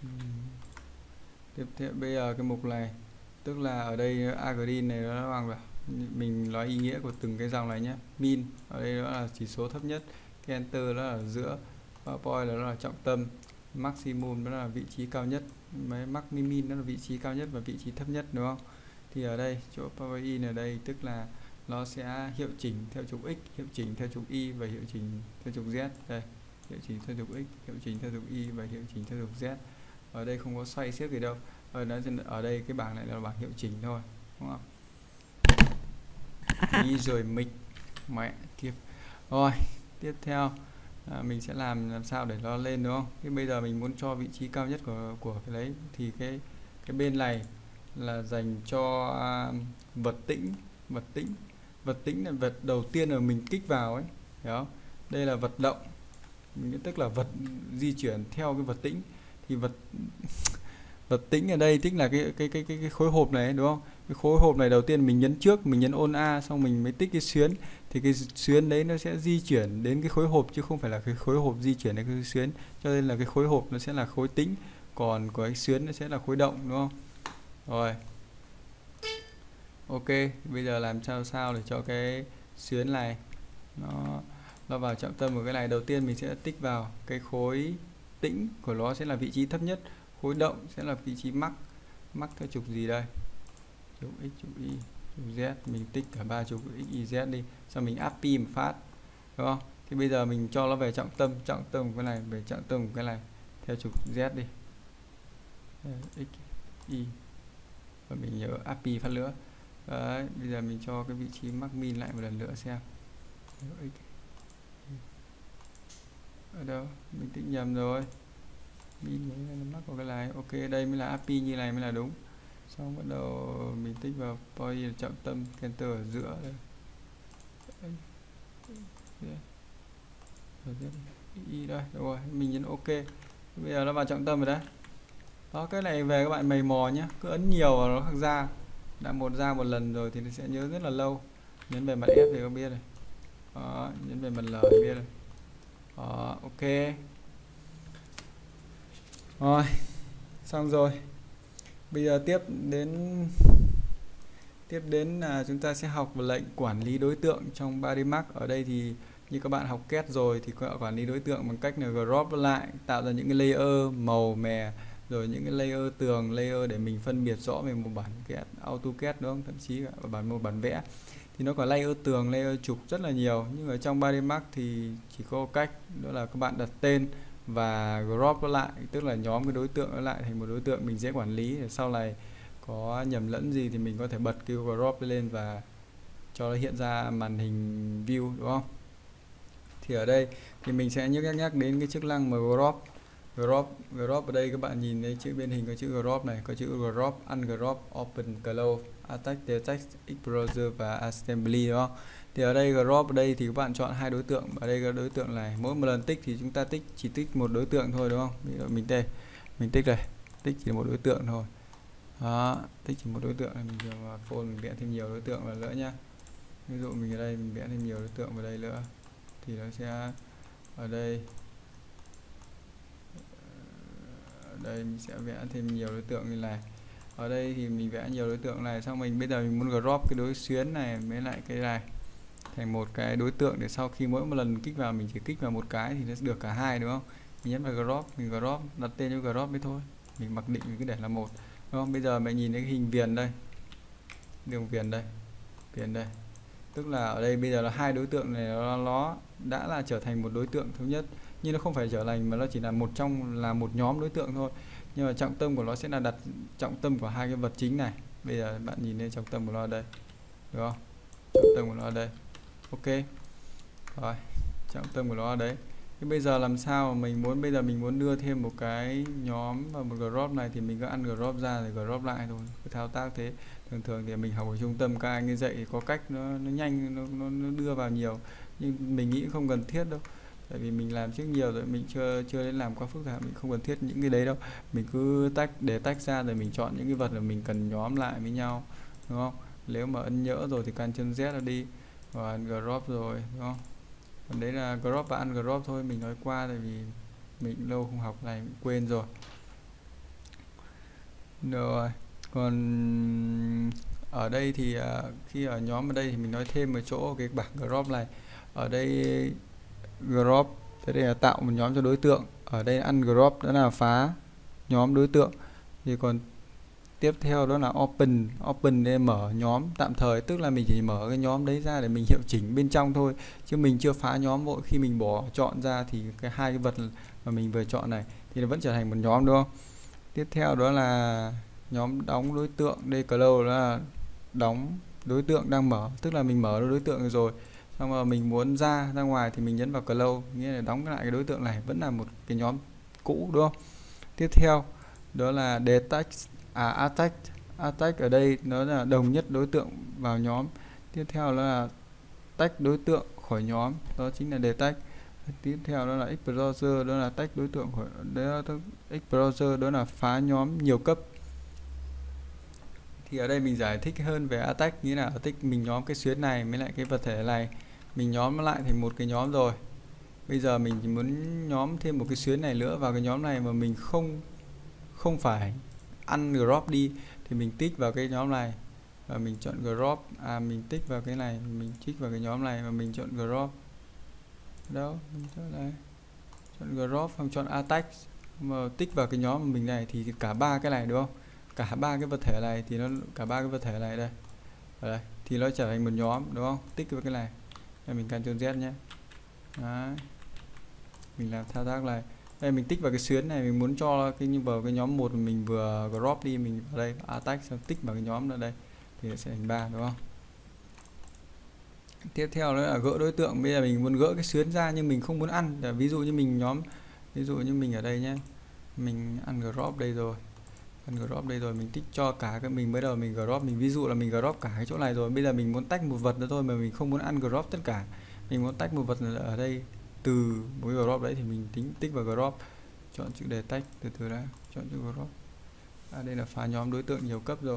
Tiếp theo bây giờ cái mục này, tức là ở đây Agreen này nó bằng vào, mình nói ý nghĩa của từng cái dòng này nhé. Min ở đây nó là chỉ số thấp nhất, cái enter nó là ở giữa, PowerPoint là nó là trọng tâm, maximum nó là vị trí cao nhất, mấy min nó là vị trí cao nhất và vị trí thấp nhất, đúng không? Thì ở đây chỗ power in ở đây tức là nó sẽ hiệu chỉnh theo trục x, hiệu chỉnh theo trục y và hiệu chỉnh theo trục z. Đây, hiệu chỉnh theo trục x, hiệu chỉnh theo trục y và hiệu chỉnh theo trục z. Ở đây không có xoay xiếc gì đâu. Ở đây cái bảng này là bảng hiệu chỉnh thôi, đúng không? Ý rồi mình mẹ kiếp. Rồi tiếp theo mình sẽ làm sao để nó lên, đúng không? Thế bây giờ mình muốn cho vị trí cao nhất của cái đấy thì cái bên này là dành cho vật tĩnh là vật đầu tiên là mình kích vào ấy, hiểu không? Đây là vật động, tức là vật di chuyển theo cái vật tĩnh. Thì vật tĩnh ở đây tức là cái khối hộp này, đúng không? Cái khối hộp này đầu tiên mình nhấn trước, mình nhấn Alt A xong mình mới tích cái xuyến. thì cái xuyến đấy nó sẽ di chuyển đến cái khối hộp chứ không phải là cái khối hộp di chuyển đến cái xuyến, cho nên là cái khối hộp nó sẽ là khối tĩnh, còn cái xuyến nó sẽ là khối động, đúng không? Rồi, ok, bây giờ làm sao để cho cái xuyến này nó vào trọng tâm của cái này. Đầu tiên mình sẽ tích vào cái khối tĩnh của nó sẽ là vị trí thấp nhất, khối động sẽ là vị trí mắc theo trục gì đây, trục x, trục y, trục z. Mình tích cả ba trục x y z đi, xong mình áp pi một phát, đúng không? Thì bây giờ mình cho nó về trọng tâm của cái này, về trọng tâm của cái này theo trục z đi, x y, và mình nhớ áp pi phát nữa. Đấy, bây giờ mình cho cái vị trí mắc min lại một lần nữa xem ở đâu, mình tích nhầm rồi, min nó mắc vào cái này. Ok, đây mới là áp pi, như này mới là đúng. Xong bắt đầu mình tích vào point trọng tâm, center ở giữa đây. Y đây, đúng rồi, mình nhấn ok. Bây giờ nó vào trọng tâm rồi đấy. Đó, cái này về các bạn mày mò nhé, cứ ấn nhiều vào nó khắc ra. Đã ra một lần rồi thì nó sẽ nhớ rất là lâu. Nhấn về mặt F thì không biết rồi. Đó, nhấn về mặt L thì biết rồi. Đó, ok. Rồi, xong rồi. Bây giờ tiếp đến là chúng ta sẽ học về lệnh quản lý đối tượng trong 3D Max. Ở đây thì như các bạn học kết rồi thì các bạn quản lý đối tượng bằng cách là group lại, tạo ra những cái layer màu mè, rồi những cái layer tường, layer để mình phân biệt rõ về một bản kết, AutoCAD, đúng không? Thậm chí cả một bản vẽ thì nó có layer tường, layer trục rất là nhiều. Nhưng ở trong 3D Max thì chỉ có cách đó là các bạn đặt tên và group nó lại, tức là nhóm cái đối tượng nó lại thành một đối tượng mình dễ quản lý, để sau này có nhầm lẫn gì thì mình có thể bật cái group lên và cho nó hiện ra màn hình view, đúng không? Thì ở đây thì mình sẽ nhắc đến cái chức năng mà group ở đây các bạn nhìn thấy chữ bên hình có chữ group này, có chữ group, ungroup, open, close, attach, detach, explorer và assembly, đúng không? Thì ở đây group ở đây thì các bạn chọn hai đối tượng. Ở đây cái đối tượng này mỗi một lần tích thì chúng ta chỉ tích một đối tượng thôi, đúng không? Ví dụ mình tích đây, tích chỉ một đối tượng thôi. Đó, tích chỉ một đối tượng này, mình vào phone mình vẽ thêm nhiều đối tượng vào nữa nhá. Ví dụ mình ở đây mình vẽ thêm nhiều đối tượng vào đây nữa thì nó sẽ ở đây mình sẽ vẽ thêm nhiều đối tượng như này. Ở đây thì mình vẽ nhiều đối tượng này, xong bây giờ mình muốn group cái đối xuyến này với lại cái này thành một cái đối tượng, để sau khi mỗi một lần kích vào mình chỉ kích vào một cái thì nó sẽ được cả hai, đúng không? Mình nhấn vào group, mình group, đặt tên cho group mới thôi, mình mặc định mình cứ để là một, đúng không? Bây giờ mình nhìn thấy cái hình viền đây, đường viền đây, tức là ở đây bây giờ là hai đối tượng này nó đã là trở thành một đối tượng thống nhất, nhưng nó không phải trở thành mà nó chỉ là một nhóm đối tượng thôi. Nhưng mà trọng tâm của nó sẽ là đặt trọng tâm của hai cái vật chính này. Bây giờ bạn nhìn thấy trọng tâm của nó ở đây, đúng không? Trọng tâm của nó ở đây. Ok. Rồi, trọng tâm của nó ở đấy. Thế bây giờ làm sao mà mình muốn đưa thêm một cái nhóm vào một group này thì mình cứ ăn group ra rồi group lại thôi. Cái thao tác thế. Thường thì mình học ở trung tâm các anh ấy dạy có cách nó nhanh, nó đưa vào nhiều, nhưng mình nghĩ không cần thiết đâu, tại vì mình làm trước nhiều rồi, mình chưa đến làm quá phức tạp, mình không cần thiết những cái đấy đâu. Mình cứ tách ra rồi mình chọn những cái vật là mình cần nhóm lại với nhau, đúng không? Nếu mà ấn nhỡ rồi thì Ctrl Z nó đi và group rồi, đúng không? Còn đấy là group và ungroup thôi, mình nói qua tại vì mình lâu không học này, mình quên rồi. Rồi, còn ở đây thì khi ở nhóm ở đây thì mình nói thêm một chỗ cái bảng group này. Ở đây group, thế đây là tạo một nhóm cho đối tượng. Ở đây ungroup đó là phá nhóm đối tượng. Thì còn tiếp theo đó là open để mở nhóm tạm thời, tức là mình chỉ mở cái nhóm đấy ra để mình hiệu chỉnh bên trong thôi, chứ mình chưa phá nhóm vội. Khi mình bỏ chọn ra thì cái hai cái vật mà mình vừa chọn này thì nó vẫn trở thành một nhóm, đúng không? Tiếp theo đó là nhóm đóng đối tượng. Đây close là đóng đối tượng đang mở, tức là mình mở đối tượng rồi, xong rồi mình muốn ra ngoài thì mình nhấn vào close, nghĩa là đóng lại cái đối tượng này, vẫn là một cái nhóm cũ, đúng không? Tiếp theo đó là detach, attach ở đây nó là đồng nhất đối tượng vào nhóm. Tiếp theo là tách đối tượng khỏi nhóm, đó chính là detach. Tiếp theo đó là explorer, đó là tách đối tượng khỏi explorer, đó là phá nhóm nhiều cấp. Thì ở đây mình giải thích hơn về attach, nghĩa là attach mình nhóm cái xuyến này với lại cái vật thể này, mình nhóm nó lại thành một cái nhóm rồi. Bây giờ mình chỉ muốn nhóm thêm một cái xuyến này nữa vào cái nhóm này mà mình không phải ăn group đi, thì mình tích vào cái nhóm này và mình chọn group, mình tích vào cái này, mình tích vào cái nhóm này và mình chọn group. Đâu mình chọn group hoặc chọn attack mà tích vào cái nhóm của mình này, thì cả ba cái này đúng không, cả ba cái vật thể này thì nó cả ba cái vật thể này đây, ở đây thì nó trở thành một nhóm đúng không, tích vào cái này. Đây mình Ctrl Z nhé. Đấy. Mình làm thao tác này. Đây mình tích vào cái xuyến này, mình muốn cho cái như vào cái nhóm 1 mình vừa group đi, mình vào đây attack xong tích vào cái nhóm ở đây thì sẽ thành 3 đúng không? Tiếp theo đó là gỡ đối tượng. Bây giờ mình muốn gỡ cái xuyến ra nhưng mình không muốn ăn. Ví dụ như mình nhóm, ví dụ như mình ở đây nhé, mình ăn group đây rồi, ăn group đây rồi, mình tích cho cả cái mình mới đầu mình group, mình ví dụ là mình group cả cái chỗ này rồi. Bây giờ mình muốn tách một vật nữa thôi mà mình không muốn ăn group tất cả, mình muốn tách một vật ở đây từ một cái group đấy thì mình tính tích vào group, chọn chữ đề tách, từ từ đã, chọn chữ group. Đây là phá nhóm đối tượng nhiều cấp rồi.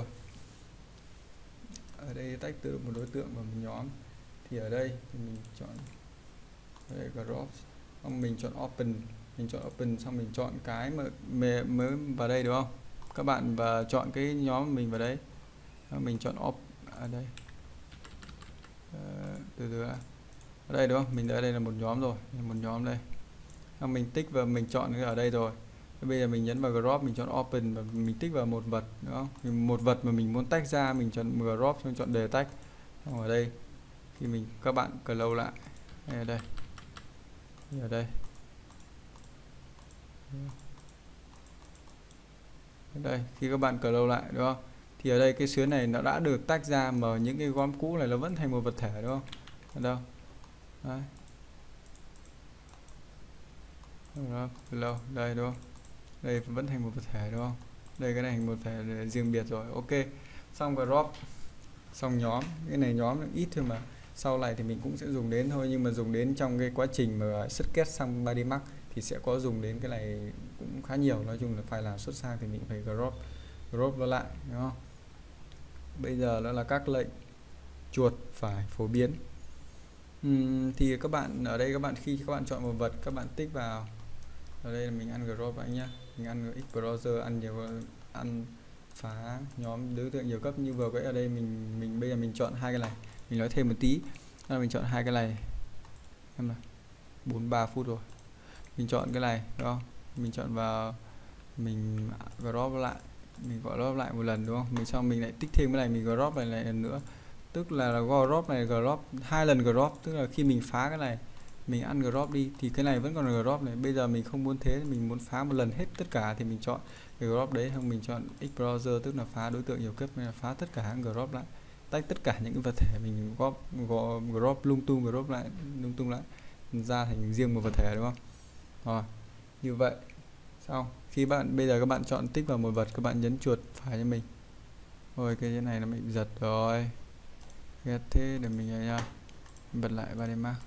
Ở đây tách từ một đối tượng vào một nhóm, thì ở đây thì mình chọn ở đây group, xong mình chọn open, mình chọn open xong mình chọn cái mà mới vào đây đúng không các bạn, và chọn cái nhóm mình vào đấy, mình chọn ở đây từ từ đã. Ở đây đúng không, mình ở đây là một nhóm rồi, một nhóm đây, xong mình tích vào, mình chọn cái ở đây rồi. Bây giờ mình nhấn vào group, mình chọn open và mình tích vào một vật đúng không, một vật mà mình muốn tách ra, mình chọn group xong chọn đề tách. Xong ở đây thì mình các bạn close lại ở đây, ở đây khi các bạn close lại đúng không, thì ở đây cái xuyến này nó đã được tách ra, mà những cái gom cũ này nó vẫn thành một vật thể đúng không, ở đâu đấy. Đây đúng không, đây vẫn thành một vật thể đúng không, đây cái này thành một thể riêng biệt rồi. Ok, xong group, xong nhóm. Cái này nhóm ít thôi mà sau này thì mình cũng sẽ dùng đến thôi, nhưng mà dùng đến trong cái quá trình mà xuất kết sang 3D Max thì sẽ có dùng đến cái này cũng khá nhiều. Nói chung là phải làm xuất sang thì mình phải group nó lại đúng không. Bây giờ đó là các lệnh chuột phải phổ biến. Thì các bạn ở đây, các bạn khi các bạn chọn một vật, các bạn tích vào ở đây là mình ăn group anh nhá, mình ăn x browser, ăn nhiều, ăn phá nhóm đối tượng nhiều cấp như vừa cái. Ở đây mình bây giờ mình chọn hai cái này, mình nói thêm một tí là mình chọn hai cái này em này, 43 phút rồi, mình chọn cái này đúng không, mình chọn vào, mình group lại, mình gọi group lại một lần đúng không, mình xong mình lại tích thêm cái này, mình group này lần nữa, tức là group này group hai lần group, tức là khi mình phá cái này mình ăn group đi thì cái này vẫn còn là group này. Bây giờ mình không muốn thế, mình muốn phá một lần hết tất cả thì mình chọn cái group đấy, không mình chọn x browser, tức là phá đối tượng nhiều cấp, nên là phá tất cả group lại, tách tất cả những cái vật thể mình có group lung tung, group lại lung tung lại ra thành riêng một vật thể đúng không. Rồi như vậy xong, khi bạn bây giờ các bạn chọn tích vào một vật, các bạn nhấn chuột phải cho mình. Rồi cái này nó bị giật rồi, ghét thế, để mình nha, bật lại 3D Max.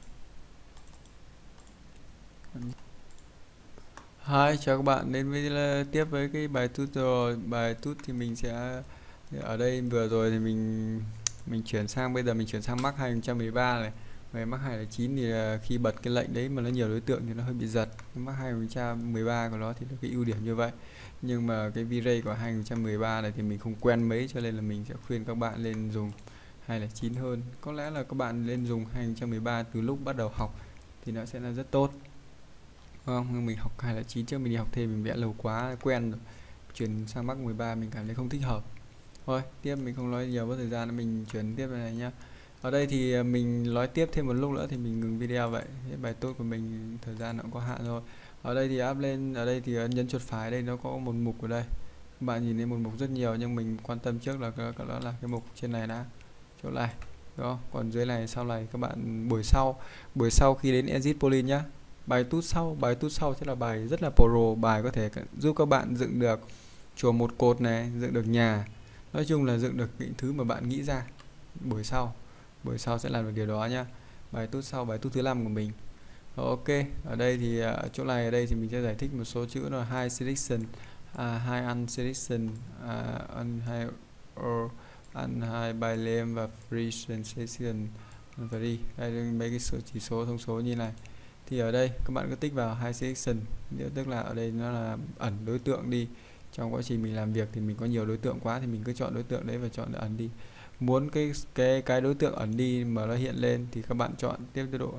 Hi, chào các bạn đến với tiếp với cái bài tutorial. Bài tut thì mình sẽ ở đây vừa rồi thì mình chuyển sang, bây giờ mình chuyển sang Max 2013 này. Về Max 2009 thì khi bật cái lệnh đấy mà nó nhiều đối tượng thì nó hơi bị giật. Max 2013 của nó thì là cái ưu điểm như vậy. Nhưng mà cái V-Ray của 2013 này thì mình không quen mấy, cho nên là mình sẽ khuyên các bạn lên dùng 2009 hơn. Có lẽ là các bạn lên dùng 2013 từ lúc bắt đầu học thì nó sẽ là rất tốt. Không, mình học 2009 trước mình đi học thêm, mình vẽ lâu quá quen rồi, chuyển sang Max 13 mình cảm thấy không thích hợp. Thôi tiếp mình không nói nhiều, mất thời gian, mình chuyển tiếp này nhá. Ở đây thì mình nói tiếp thêm một lúc nữa thì mình ngừng video vậy. Bài tốt của mình thời gian nó cũng có hạn rồi. Ở đây thì áp lên, ở đây thì nhấn chuột phải, đây nó có một mục ở đây, các bạn nhìn thấy một mục rất nhiều, nhưng mình quan tâm trước là đó là cái mục trên này đã, chỗ này đó. Còn dưới này sau này các bạn buổi sau khi đến Exit Poly nhá, bài tút sau sẽ là bài rất là pro, bài có thể giúp các bạn dựng được chùa một cột này, dựng được nhà, nói chung là dựng được những thứ mà bạn nghĩ ra. Buổi sau sẽ làm được điều đó nhá. Bài tút sau, bài tút thứ 5 của mình. Ok, ở đây thì chỗ này, ở đây thì mình sẽ giải thích một số chữ là high selection, high unselection, unhigh or unhigh by name và free sensation. và đi đây là mấy cái chỉ số thông số như này. Thì ở đây các bạn cứ tích vào high selection, tức là ở đây nó là ẩn đối tượng đi. Trong quá trình mình làm việc thì mình có nhiều đối tượng quá thì mình cứ chọn đối tượng đấy và chọn ẩn đi. Muốn cái đối tượng ẩn đi mà nó hiện lên thì các bạn chọn tiếp độ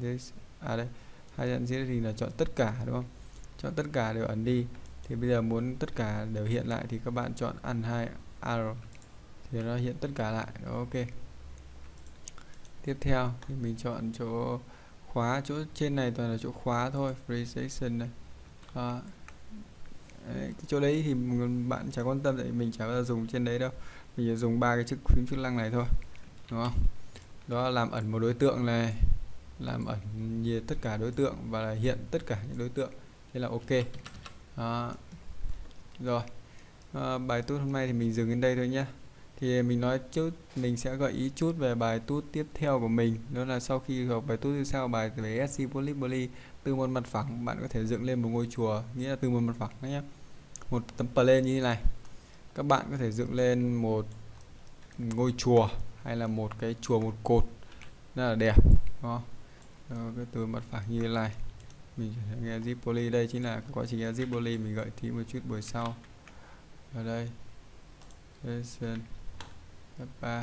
đây thì là chọn tất cả, đúng không? Chọn tất cả đều ẩn đi. Thì bây giờ muốn tất cả đều hiện lại thì các bạn chọn unhide arrow thì nó hiện tất cả lại. Đó, ok. Tiếp theo thì mình chọn chỗ khóa, chỗ trên này toàn là chỗ khóa thôi, free section này. Đó. Đấy, cái chỗ đấy thì bạn chẳng quan tâm, tại mình chả bao giờ dùng trên đấy đâu, mình chỉ dùng ba cái phím chức năng này thôi, đúng không? Đó, làm ẩn một đối tượng này, làm ẩn nhiều tất cả đối tượng và là hiện tất cả những đối tượng, thế là ok. Đó. Rồi, bài tút hôm nay thì mình dừng đến đây thôi nhé. Thì mình nói chút, mình sẽ gợi ý chút về bài tút tiếp theo của mình. Đó là sau khi học bài tút tiếp theo, bài về SC Polypoly từ một mặt phẳng, bạn có thể dựng lên một ngôi chùa, nghĩa là từ một mặt phẳng nhé, một tấm plane như thế này. Các bạn có thể dựng lên một ngôi chùa hay là một cái chùa một cột, rất là đẹp, đúng không? Cái từ mặt phẳng như thế này, mình nghe zip poly, đây chính là quá trình zip poly mình gợi ý một chút buổi sau. Ở đây session F3,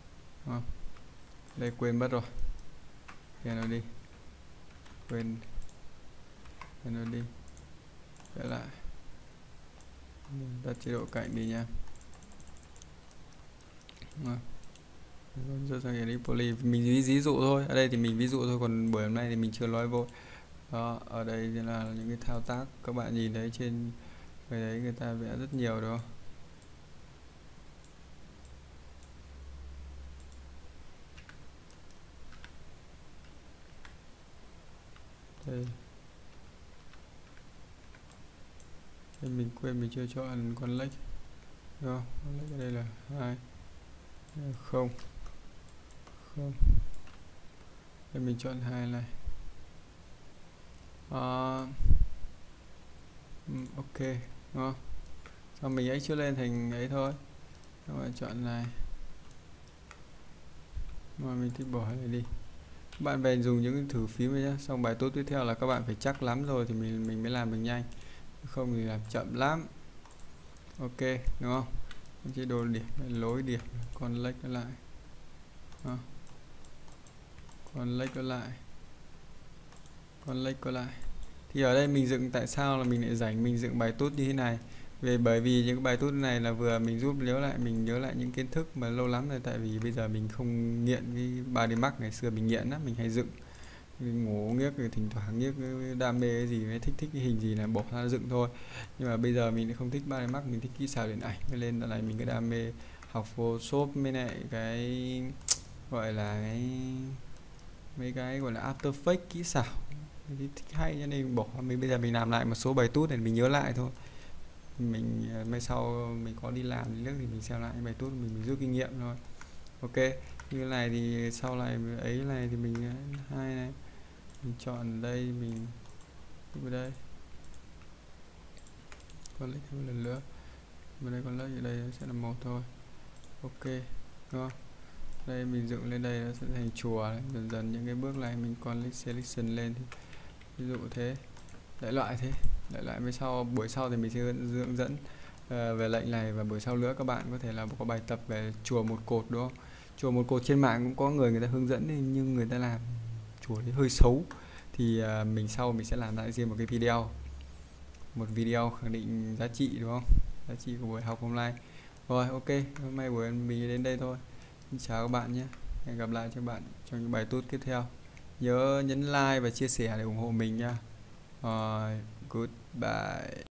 đây quên mất rồi, kìa nó đi, quên nó đi, trở lại, tắt chế độ cạnh đi nha. Rất là đi poly, mình ví dụ thôi, ở đây thì mình ví dụ thôi, còn buổi hôm nay thì mình chưa nói vô. Đó, ở đây là những cái thao tác các bạn nhìn thấy trên cái đấy, người ta vẽ rất nhiều đó. Đây mình quên mình chưa chọn con lệch, đúng không? Con lệch ở đây là 2 0 0, đây mình chọn 2 này. Ok, đúng không? Xong mình ấy chưa lên thành ấy thôi, các bạn chọn này, mà mình thích bỏ này đi. Các bạn về dùng những thử phím này nhé. Xong bài tốt tiếp theo là các bạn phải chắc lắm rồi thì mình mới làm được nhanh, không thì làm chậm lắm. Ok, đúng không? Chế độ điểm, lối điểm, con lệch nó lại, con lệch nó lại, con lệch có lại. Thì ở đây mình dựng, tại sao là mình lại rảnh mình dựng bài tút như thế này? Bởi vì những cái bài tút này là vừa mình giúp mình nhớ lại những kiến thức mà lâu lắm rồi, tại vì bây giờ mình không nghiện cái 3D Max, ngày xưa mình nghiện lắm, mình hay dựng, mình ngủ nghiếc, thỉnh thoảng nghiếc, đam mê cái gì, thích cái hình gì là bỏ ra dựng thôi. Nhưng mà bây giờ mình không thích 3D Max, mình thích kỹ xảo điện ảnh, nên là mình cái đam mê học Photoshop với lại cái gọi là mấy cái gọi là After Effects, kỹ xảo mình thích hay, cho nên bỏ. Mình bây giờ mình làm lại một số bài tút để mình nhớ lại thôi. Mình mai sau mình có đi làm thì mình xem lại bài tút mình rút kinh nghiệm thôi. Ok, như này thì sau này ấy này thì mình hai này, mình chọn đây, mình vào đây con lệch một lần nữa, vào đây con lệch ở đây sẽ là một thôi. Ok, đúng không? Đây mình dựng lên đây nó sẽ thành chùa này. Dần dần những cái bước này mình con lệch selection lên thì ví dụ thế, đại loại thế, đại loại với sau buổi sau thì mình sẽ hướng dẫn về lệnh này, và buổi sau nữa các bạn có thể là có bài tập về chùa một cột, đúng không? Chùa một cột trên mạng cũng có người ta hướng dẫn nhưng người ta làm chùa đấy hơi xấu, thì mình sẽ làm lại riêng một cái video khẳng định giá trị, đúng không? Giá trị của buổi học hôm nay. Rồi, ok, hôm nay buổi mình đến đây thôi. Xin chào các bạn nhé, hẹn gặp lại các bạn trong những bài tút tiếp theo. Nhớ nhấn like và chia sẻ để ủng hộ mình nha. Goodbye.